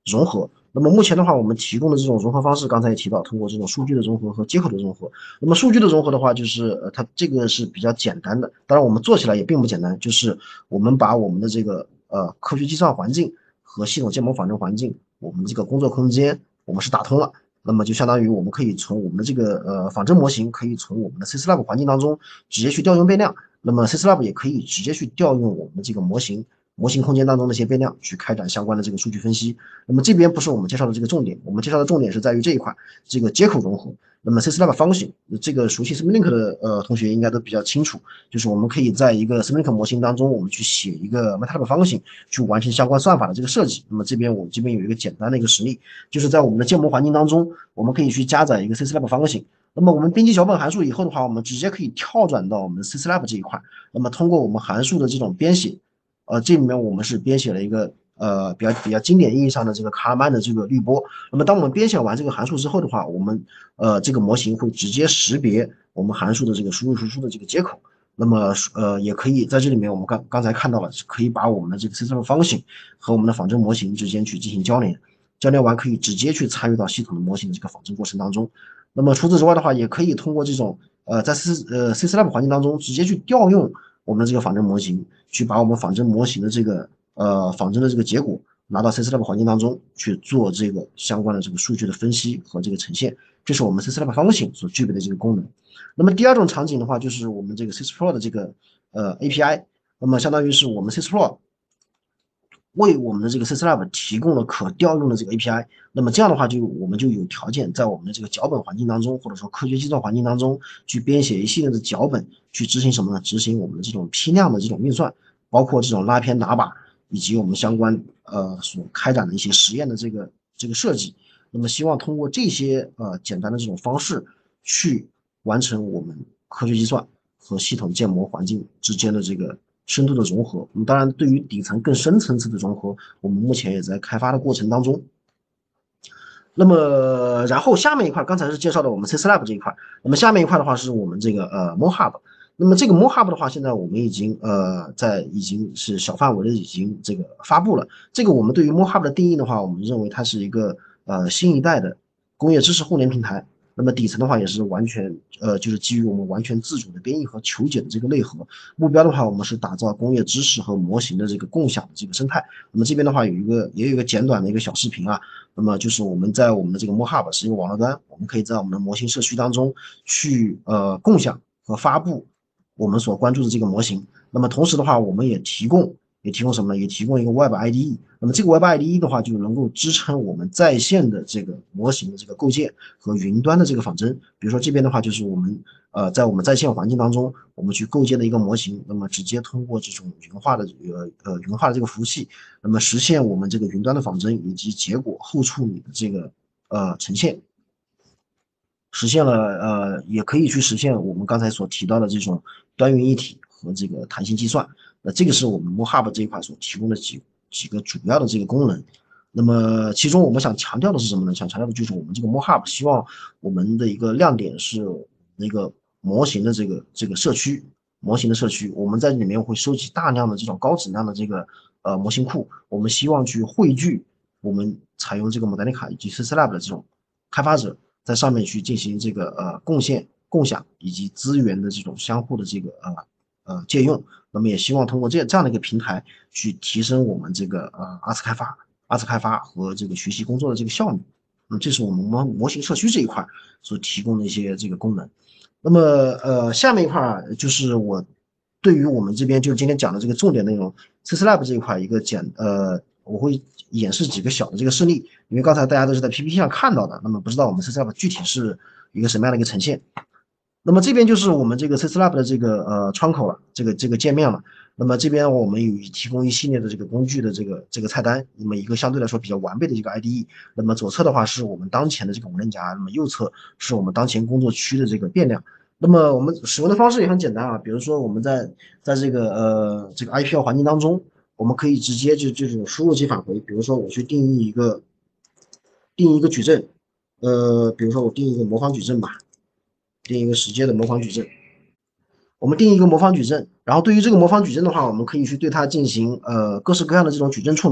融合。那么目前的话，我们提供的这种融合方式，刚才也提到，通过这种数据的融合和接口的融合。那么数据的融合的话，就是呃，它这个是比较简单的，当然我们做起来也并不简单，就是我们把我们的这个呃科学计算环境和系统建模仿真环境，我们这个工作空间我们是打通了。那么就相当于我们可以从我们的这个呃仿真模型，可以从我们的 CSLab 环境当中直接去调用变量，那么 CSLab 也可以直接去调用我们的这个模型模型空间当中的一些变量去开展相关的这个数据分析。那么这边不是我们介绍的这个重点，我们介绍的重点是在于这一块，这个接口融合。那么 CSLab Function 这个熟悉 Simulink 的呃同学应该都比较清楚，就是我们可以在一个 Simulink 模型当中，我们去写一个 MATLAB Function 去完成相关算法的这个设计。那么这边我这边有一个简单的一个实例，就是在我们的建模环境当中，我们可以去加载一个 CSLab Function。那么我们编辑脚本函数以后的话，我们直接可以跳转到我们 CSLab 这一块。那么通过我们函数的这种编写，呃，这里面我们是编写了一个呃比较比较经典意义上的这个卡尔曼的这个滤波。那么当我们编写完这个函数之后的话，我们呃这个模型会直接识别我们函数的这个输入输出的这个接口。那么呃也可以在这里面，我们刚刚才看到了，可以把我们的这个 CSLab Function 和我们的仿真模型之间去进行交联。交联完可以直接去参与到系统的模型的这个仿真过程当中。那么除此之外的话，也可以通过这种呃在 C 呃 CSLab 环境当中直接去调用我们的这个仿真模型，去把我们仿真模型的这个呃仿真的这个结果拿到 CSLab 环境当中去做这个相关的这个数据的分析和这个呈现，这是我们 CSLab Function 所具备的这个功能。那么第二种场景的话，就是我们这个 SysPro 的这个呃 A P I， 那么相当于是我们 SysPro为我们的这个 CSLab 提供了可调用的这个 A P I。 那么这样的话就我们就有条件在我们的这个脚本环境当中，或者说科学计算环境当中去编写一系列的脚本，去执行什么呢？执行我们的这种批量的这种运算，包括这种拉片打靶，以及我们相关呃所开展的一些实验的这个这个设计。那么希望通过这些呃简单的这种方式去完成我们科学计算和系统建模环境之间的这个深度的融合。那么当然，对于底层更深层次的融合，我们目前也在开发的过程当中。那么，然后下面一块，刚才是介绍的我们 CSLab 这一块。那么下面一块的话，是我们这个呃 MoHub。那么这个 MoHub 的话，现在我们已经呃在已经是小范围的已经这个发布了。这个我们对于 MoHub 的定义的话，我们认为它是一个呃新一代的工业知识互联平台。那么底层的话也是完全呃就是基于我们完全自主的编译和求解的这个内核。目标的话，我们是打造工业知识和模型的这个共享的这个生态。那么这边的话有一个也有一个简短的一个小视频啊。那么就是我们在我们的这个 MoHub 是一个网络端，我们可以在我们的模型社区当中去呃共享和发布我们所关注的这个模型。那么同时的话，我们也提供也提供什么呢？也提供一个 Web I D E。那么这个 Web I D E 的话，就能够支撑我们在线的这个模型的这个构建和云端的这个仿真。比如说这边的话，就是我们呃在我们在线环境当中，我们去构建的一个模型，那么直接通过这种云化的呃呃云化的这个服务器，那么实现我们这个云端的仿真以及结果后处理的这个呃呈现。实现了呃，也可以去实现我们刚才所提到的这种端云一体和这个弹性计算。那这个是我们 MoHub 这一块所提供的几几个主要的这个功能。那么其中我们想强调的是什么呢？想强调的就是我们这个 MoHub 希望我们的一个亮点是那个模型的这个这个社区，模型的社区，我们在里面会收集大量的这种高质量的这个呃模型库，我们希望去汇聚我们采用这个 Modenica 以及 CSLab 的这种开发者，在上面去进行这个呃贡献、共享以及资源的这种相互的这个呃呃借用。那么也希望通过这这样的一个平台去提升我们这个呃二次开发、二次开发和这个学习工作的这个效率。嗯，这是我们模模型社区这一块所提供的一些这个功能。那么呃下面一块就是我对于我们这边就是今天讲的这个重点内容 CSLab 这一块一个简呃我会演示几个小的这个事例，因为刚才大家都是在 P P T 上看到的，那么不知道我们 CSLab 具体是一个什么样的一个呈现。那么这边就是我们这个 CSLab 的这个呃窗口了，这个这个界面了。那么这边我们有提供一系列的这个工具的这个这个菜单，那么一个相对来说比较完备的一个 I D E。那么左侧的话是我们当前的这个文件夹，那么右侧是我们当前工作区的这个变量。那么我们使用的方式也很简单啊，比如说我们在在这个呃这个 I P L 环境当中，我们可以直接就这种输入即返回。比如说我去定义一个定义一个矩阵，呃，比如说我定义一个模仿矩阵吧，定义一个时间的模仿矩阵。我们定义一个模仿矩阵，然后对于这个模仿矩阵的话，我们可以去对它进行呃各式各样的这种矩阵处理。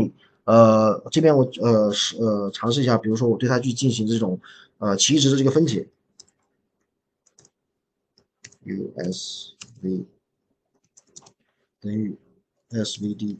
呃，这边我呃是呃尝试一下，比如说我对它去进行这种呃奇值的这个分解，U S V 等于 S V D。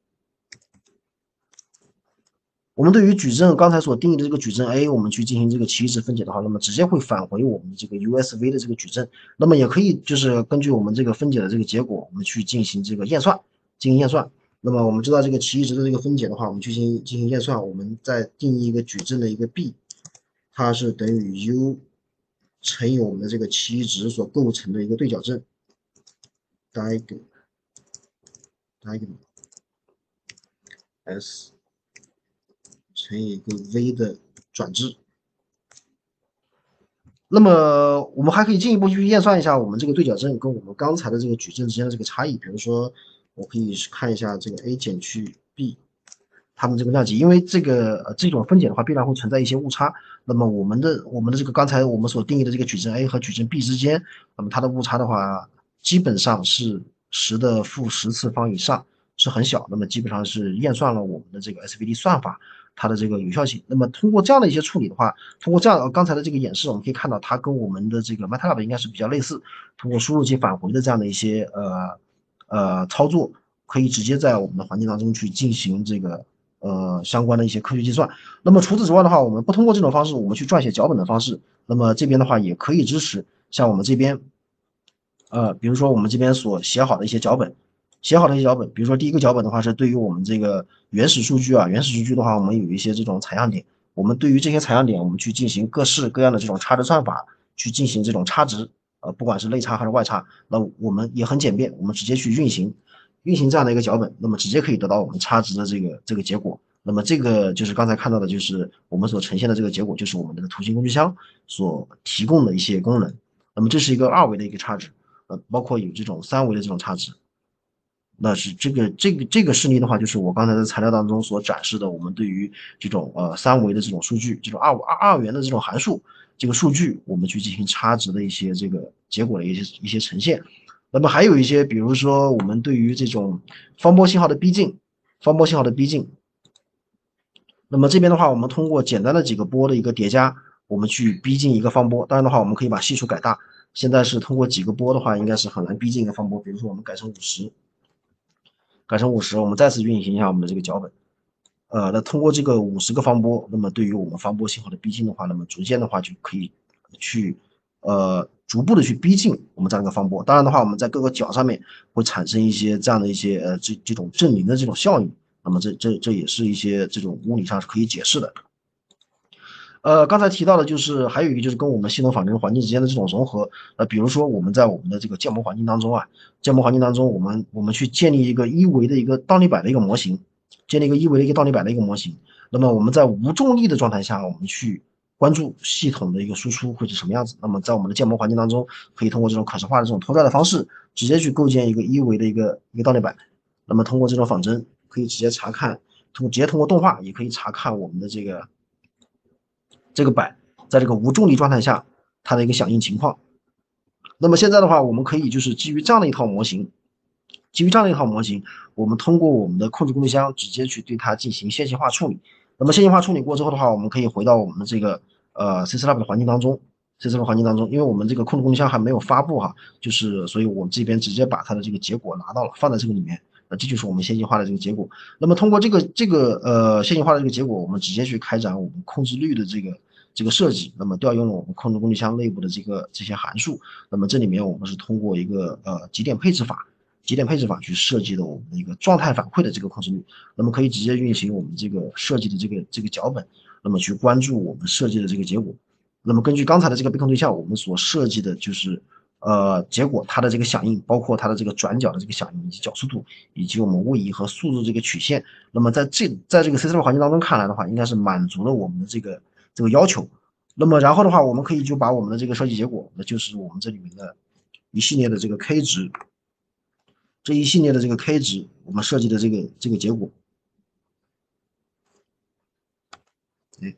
我们对于矩阵刚才所定义的这个矩阵 A，我们去进行这个奇值分解的话，那么直接会返回我们这个 U S V 的这个矩阵。那么也可以就是根据我们这个分解的这个结果，我们去进行这个验算，进行验算。那么我们知道这个奇值的这个分解的话，我们去进行进行验算，我们再定义一个矩阵的一个 B，它是等于 U 乘以我们的这个奇值所构成的一个对角阵 diagonal diagonal S 乘以一个 V 的转置。那么我们还可以进一步去验算一下我们这个对角阵跟我们刚才的这个矩阵之间的这个差异。比如说，我可以看一下这个 A 减去 B 它们这个量级，因为这个呃这种分解的话必然会存在一些误差。那么我们的我们的这个刚才我们所定义的这个矩阵 A 和矩阵 B 之间，那么它的误差的话基本上是十的负十次方以上，是很小。那么基本上是验算了我们的这个 S V D 算法它的这个有效性。那么通过这样的一些处理的话，通过这样刚才的这个演示，我们可以看到它跟我们的这个 MATLAB 应该是比较类似，通过输入及返回的这样的一些呃呃操作，可以直接在我们的环境当中去进行这个呃相关的一些科学计算。那么除此之外的话，我们不通过这种方式，我们去撰写脚本的方式，那么这边的话也可以支持像我们这边呃比如说我们这边所写好的一些脚本。写好的一些脚本，比如说第一个脚本的话是对于我们这个原始数据啊，原始数据的话，我们有一些这种采样点，我们对于这些采样点，我们去进行各式各样的这种差值算法，去进行这种差值，呃，不管是内差还是外差，那我们也很简便，我们直接去运行，运行这样的一个脚本，那么直接可以得到我们差值的这个这个结果。那么这个就是刚才看到的，就是我们所呈现的这个结果，就是我们的图形工具箱所提供的一些功能。那么这是一个二维的一个差值，呃，包括有这种三维的这种差值。那是这个这个这个示例的话，就是我刚才在材料当中所展示的，我们对于这种呃三维的这种数据，这种二二二元的这种函数，这个数据我们去进行差值的一些这个结果的一些一些呈现。那么还有一些，比如说我们对于这种方波信号的逼近，方波信号的逼近，那么这边的话，我们通过简单的几个波的一个叠加，我们去逼近一个方波。当然的话，我们可以把系数改大。现在是通过几个波的话，应该是很难逼近一个方波。比如说我们改成五十。改成五十，我们再次运行一下我们的这个脚本。呃，那通过这个五十个方波，那么对于我们方波信号的逼近的话，那么逐渐的话就可以去呃逐步的去逼近我们这样一个方波。当然的话，我们在各个角上面会产生一些这样的一些呃这这种阵营的这种效应。那么这这这也是一些这种物理上是可以解释的。呃，刚才提到的就是还有一个就是跟我们系统仿真环境之间的这种融合。呃，比如说我们在我们的这个建模环境当中啊，建模环境当中，我们我们去建立一个一维的一个倒立摆的一个模型，建立一个一维的一个倒立摆的一个模型。那么我们在无重力的状态下，我们去关注系统的一个输出会是什么样子。那么在我们的建模环境当中，可以通过这种可视化的这种拖拽的方式，直接去构建一个一维的一个一个倒立摆。那么通过这种仿真，可以直接查看，通直接通过动画也可以查看我们的这个。这个摆在这个无重力状态下它的一个响应情况。那么现在的话，我们可以就是基于这样的一套模型，基于这样的一套模型，我们通过我们的控制工具箱直接去对它进行线性化处理。那么线性化处理过之后的话，我们可以回到我们的这个呃 C Lab 的环境当中 ，C Lab 环境当中，因为我们这个控制工具箱还没有发布哈，就是所以我们这边直接把它的这个结果拿到了，放在这个里面。那这就是我们线性化的这个结果。那么通过这个这个呃线性化的这个结果，我们直接去开展我们控制率的这个这个设计。那么调用了我们控制工具箱内部的这个这些函数。那么这里面我们是通过一个呃极点配置法，极点配置法去设计的我们的一个状态反馈的这个控制率。那么可以直接运行我们这个设计的这个这个脚本，那么去关注我们设计的这个结果。那么根据刚才的这个被控对象，我们所设计的就是呃，结果它的这个响应，包括它的这个转角的这个响应，以及角速度，以及我们位移和速度这个曲线。那么在这在这个 C 四 环境当中看来的话，应该是满足了我们的这个这个要求。那么然后的话，我们可以就把我们的这个设计结果，那就是我们这里面的一系列的这个 K 值，这一系列的这个 K 值，我们设计的这个这个结果，哎，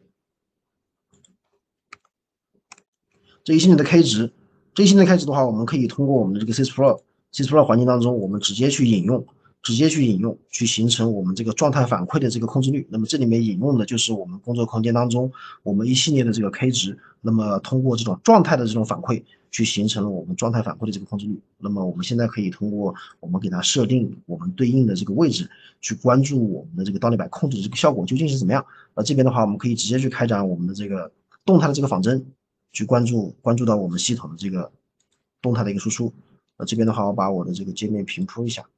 这一系列的 K 值，这一系列的 K 值的话，我们可以通过我们的这个 C X Plot C X Plot 环境当中，我们直接去引用。 直接去引用，去形成我们这个状态反馈的这个控制率。那么这里面引用的就是我们工作空间当中我们一系列的这个 K 值，那么通过这种状态的这种反馈，去形成了我们状态反馈的这个控制率。那么我们现在可以通过我们给它设定我们对应的这个位置，去关注我们的这个倒立摆控制的这个效果究竟是怎么样。那这边的话，我们可以直接去开展我们的这个动态的这个仿真，去关注关注到我们系统的这个动态的一个输出。那这边的话，我把我的这个界面平铺一下。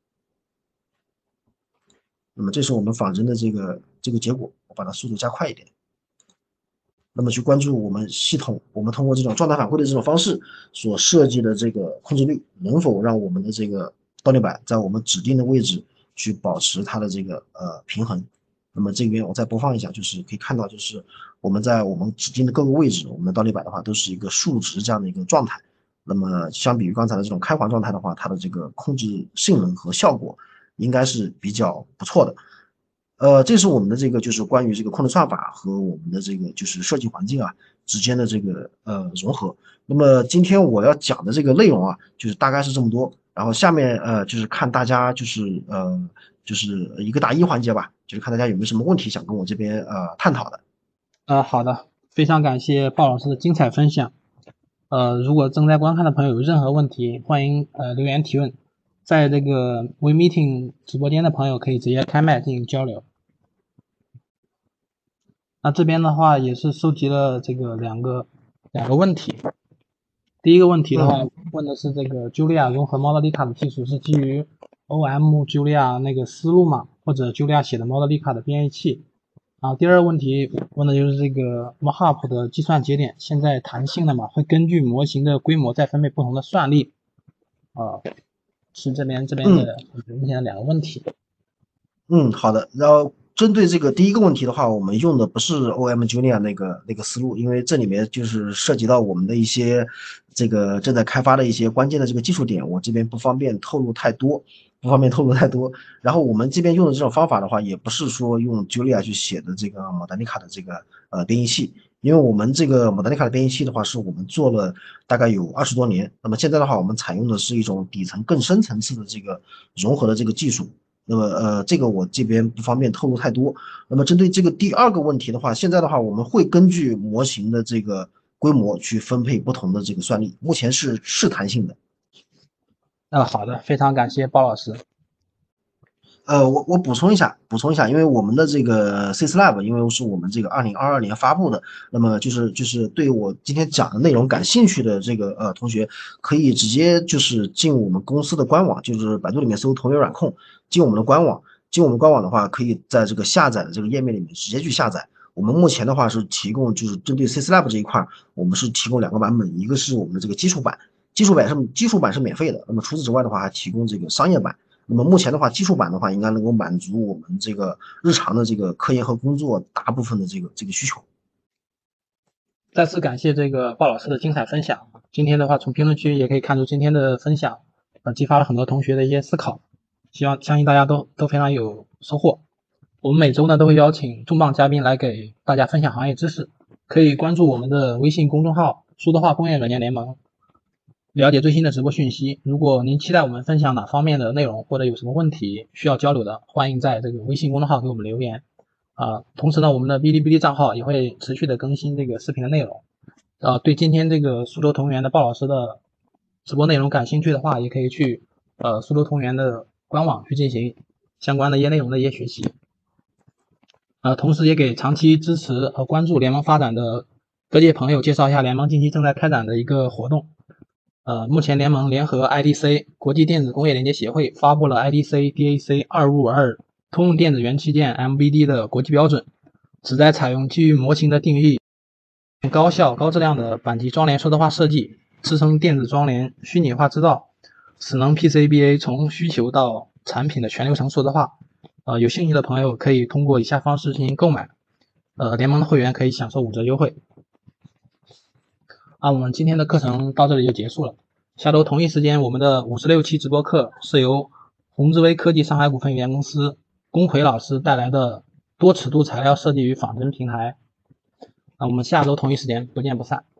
那么这是我们仿真的这个这个结果，我把它速度加快一点。那么去关注我们系统，我们通过这种状态反馈的这种方式所设计的这个控制率，能否让我们的这个倒立摆在我们指定的位置去保持它的这个呃平衡。那么这边我再播放一下，就是可以看到，就是我们在我们指定的各个位置，我们的倒立摆的话都是一个竖直这样的一个状态。那么相比于刚才的这种开环状态的话，它的这个控制性能和效果应该是比较不错的。呃，这是我们的这个就是关于这个控制算法和我们的这个就是设计环境啊之间的这个呃融合。那么今天我要讲的这个内容啊，就是大概是这么多。然后下面呃就是看大家就是呃就是一个答疑环节吧，就是看大家有没有什么问题想跟我这边呃探讨的。 呃，好的，非常感谢鲍老师的精彩分享。呃，如果正在观看的朋友有任何问题，欢迎呃留言提问。在这个 WeMeeting 直播间的朋友可以直接开麦进行交流。那这边的话也是收集了这个两个两个问题。第一个问题的话， 嗯、 问的是这个 Julia 融合 Modelica 的技术是基于 O M Julia 那个思路吗？或者 Julia 写的 Modelica 的编译器？然后第二个问题问的就是这个 MoHop 的计算节点现在弹性的嘛，会根据模型的规模再分配不同的算力。啊、呃，是这边这边的目前的两个问题。 嗯，好的。然后针对这个第一个问题的话，我们用的不是 O M Julia 那个那个思路，因为这里面就是涉及到我们的一些这个正在开发的一些关键的这个技术点，我这边不方便透露太多，不方便透露太多。然后我们这边用的这种方法的话，也不是说用 Julia 去写的这个 Modelica 的这个呃编译器，因为我们这个 Modelica 的编译器的话，是我们做了大概有二十多年。那么现在的话，我们采用的是一种底层更深层次的这个融合的这个技术。那么呃，这个我这边不方便透露太多。那么针对这个第二个问题的话，现在的话我们会根据模型的这个规模去分配不同的这个算力，目前是是弹性的。 呃，好的，非常感谢鲍老师。 呃，我我补充一下，补充一下，因为我们的这个 Syslab，因为是我们这个二零二二年发布的，那么就是就是对我今天讲的内容感兴趣的这个呃同学，可以直接就是进我们公司的官网，就是百度里面搜同源软控，进我们的官网，进我们官网的话，可以在这个下载的这个页面里面直接去下载。我们目前的话是提供就是针对 Syslab 这一块，我们是提供两个版本，一个是我们的这个基础版，基础版是基础版是免费的，那么除此之外的话还提供这个商业版。那么目前的话，基础版的话应该能够满足我们这个日常的这个科研和工作大部分的这个这个需求。 再次感谢这个鲍老师的精彩分享。今天的话，从评论区也可以看出今天的分享，呃，激发了很多同学的一些思考。希望相信大家都都非常有收获。我们每周呢都会邀请重磅嘉宾来给大家分享行业知识，可以关注我们的微信公众号“数字化工业软件联盟”，了解最新的直播讯息。如果您期待我们分享哪方面的内容，或者有什么问题需要交流的，欢迎在这个微信公众号给我们留言。啊、呃，同时呢，我们的哔哩哔哩账号也会持续的更新这个视频的内容。啊、呃，对今天这个苏州同源的鲍老师的直播内容感兴趣的话，也可以去呃苏州同源的官网去进行相关的一些内容的一些学习。呃，同时也给长期支持和关注联盟发展的各界朋友介绍一下联盟近期正在开展的一个活动。呃，目前联盟联合 I D C 国际电子工业连接协会发布了 I D C D A C 二五五二通用电子元器件 M V D 的国际标准，旨在采用基于模型的定义、高效高质量的板级装联数字化设计，支撑电子装联虚拟化制造，使能 P C B A 从需求到产品的全流程数字化。呃，有兴趣的朋友可以通过以下方式进行购买，呃，联盟的会员可以享受五折优惠。啊，我们今天的课程到这里就结束了。下周同一时间，我们的五十六期直播课是由宏之微科技上海股份有限公司龚奎老师带来的多尺度材料设计与仿真平台。那我们下周同一时间不见不散。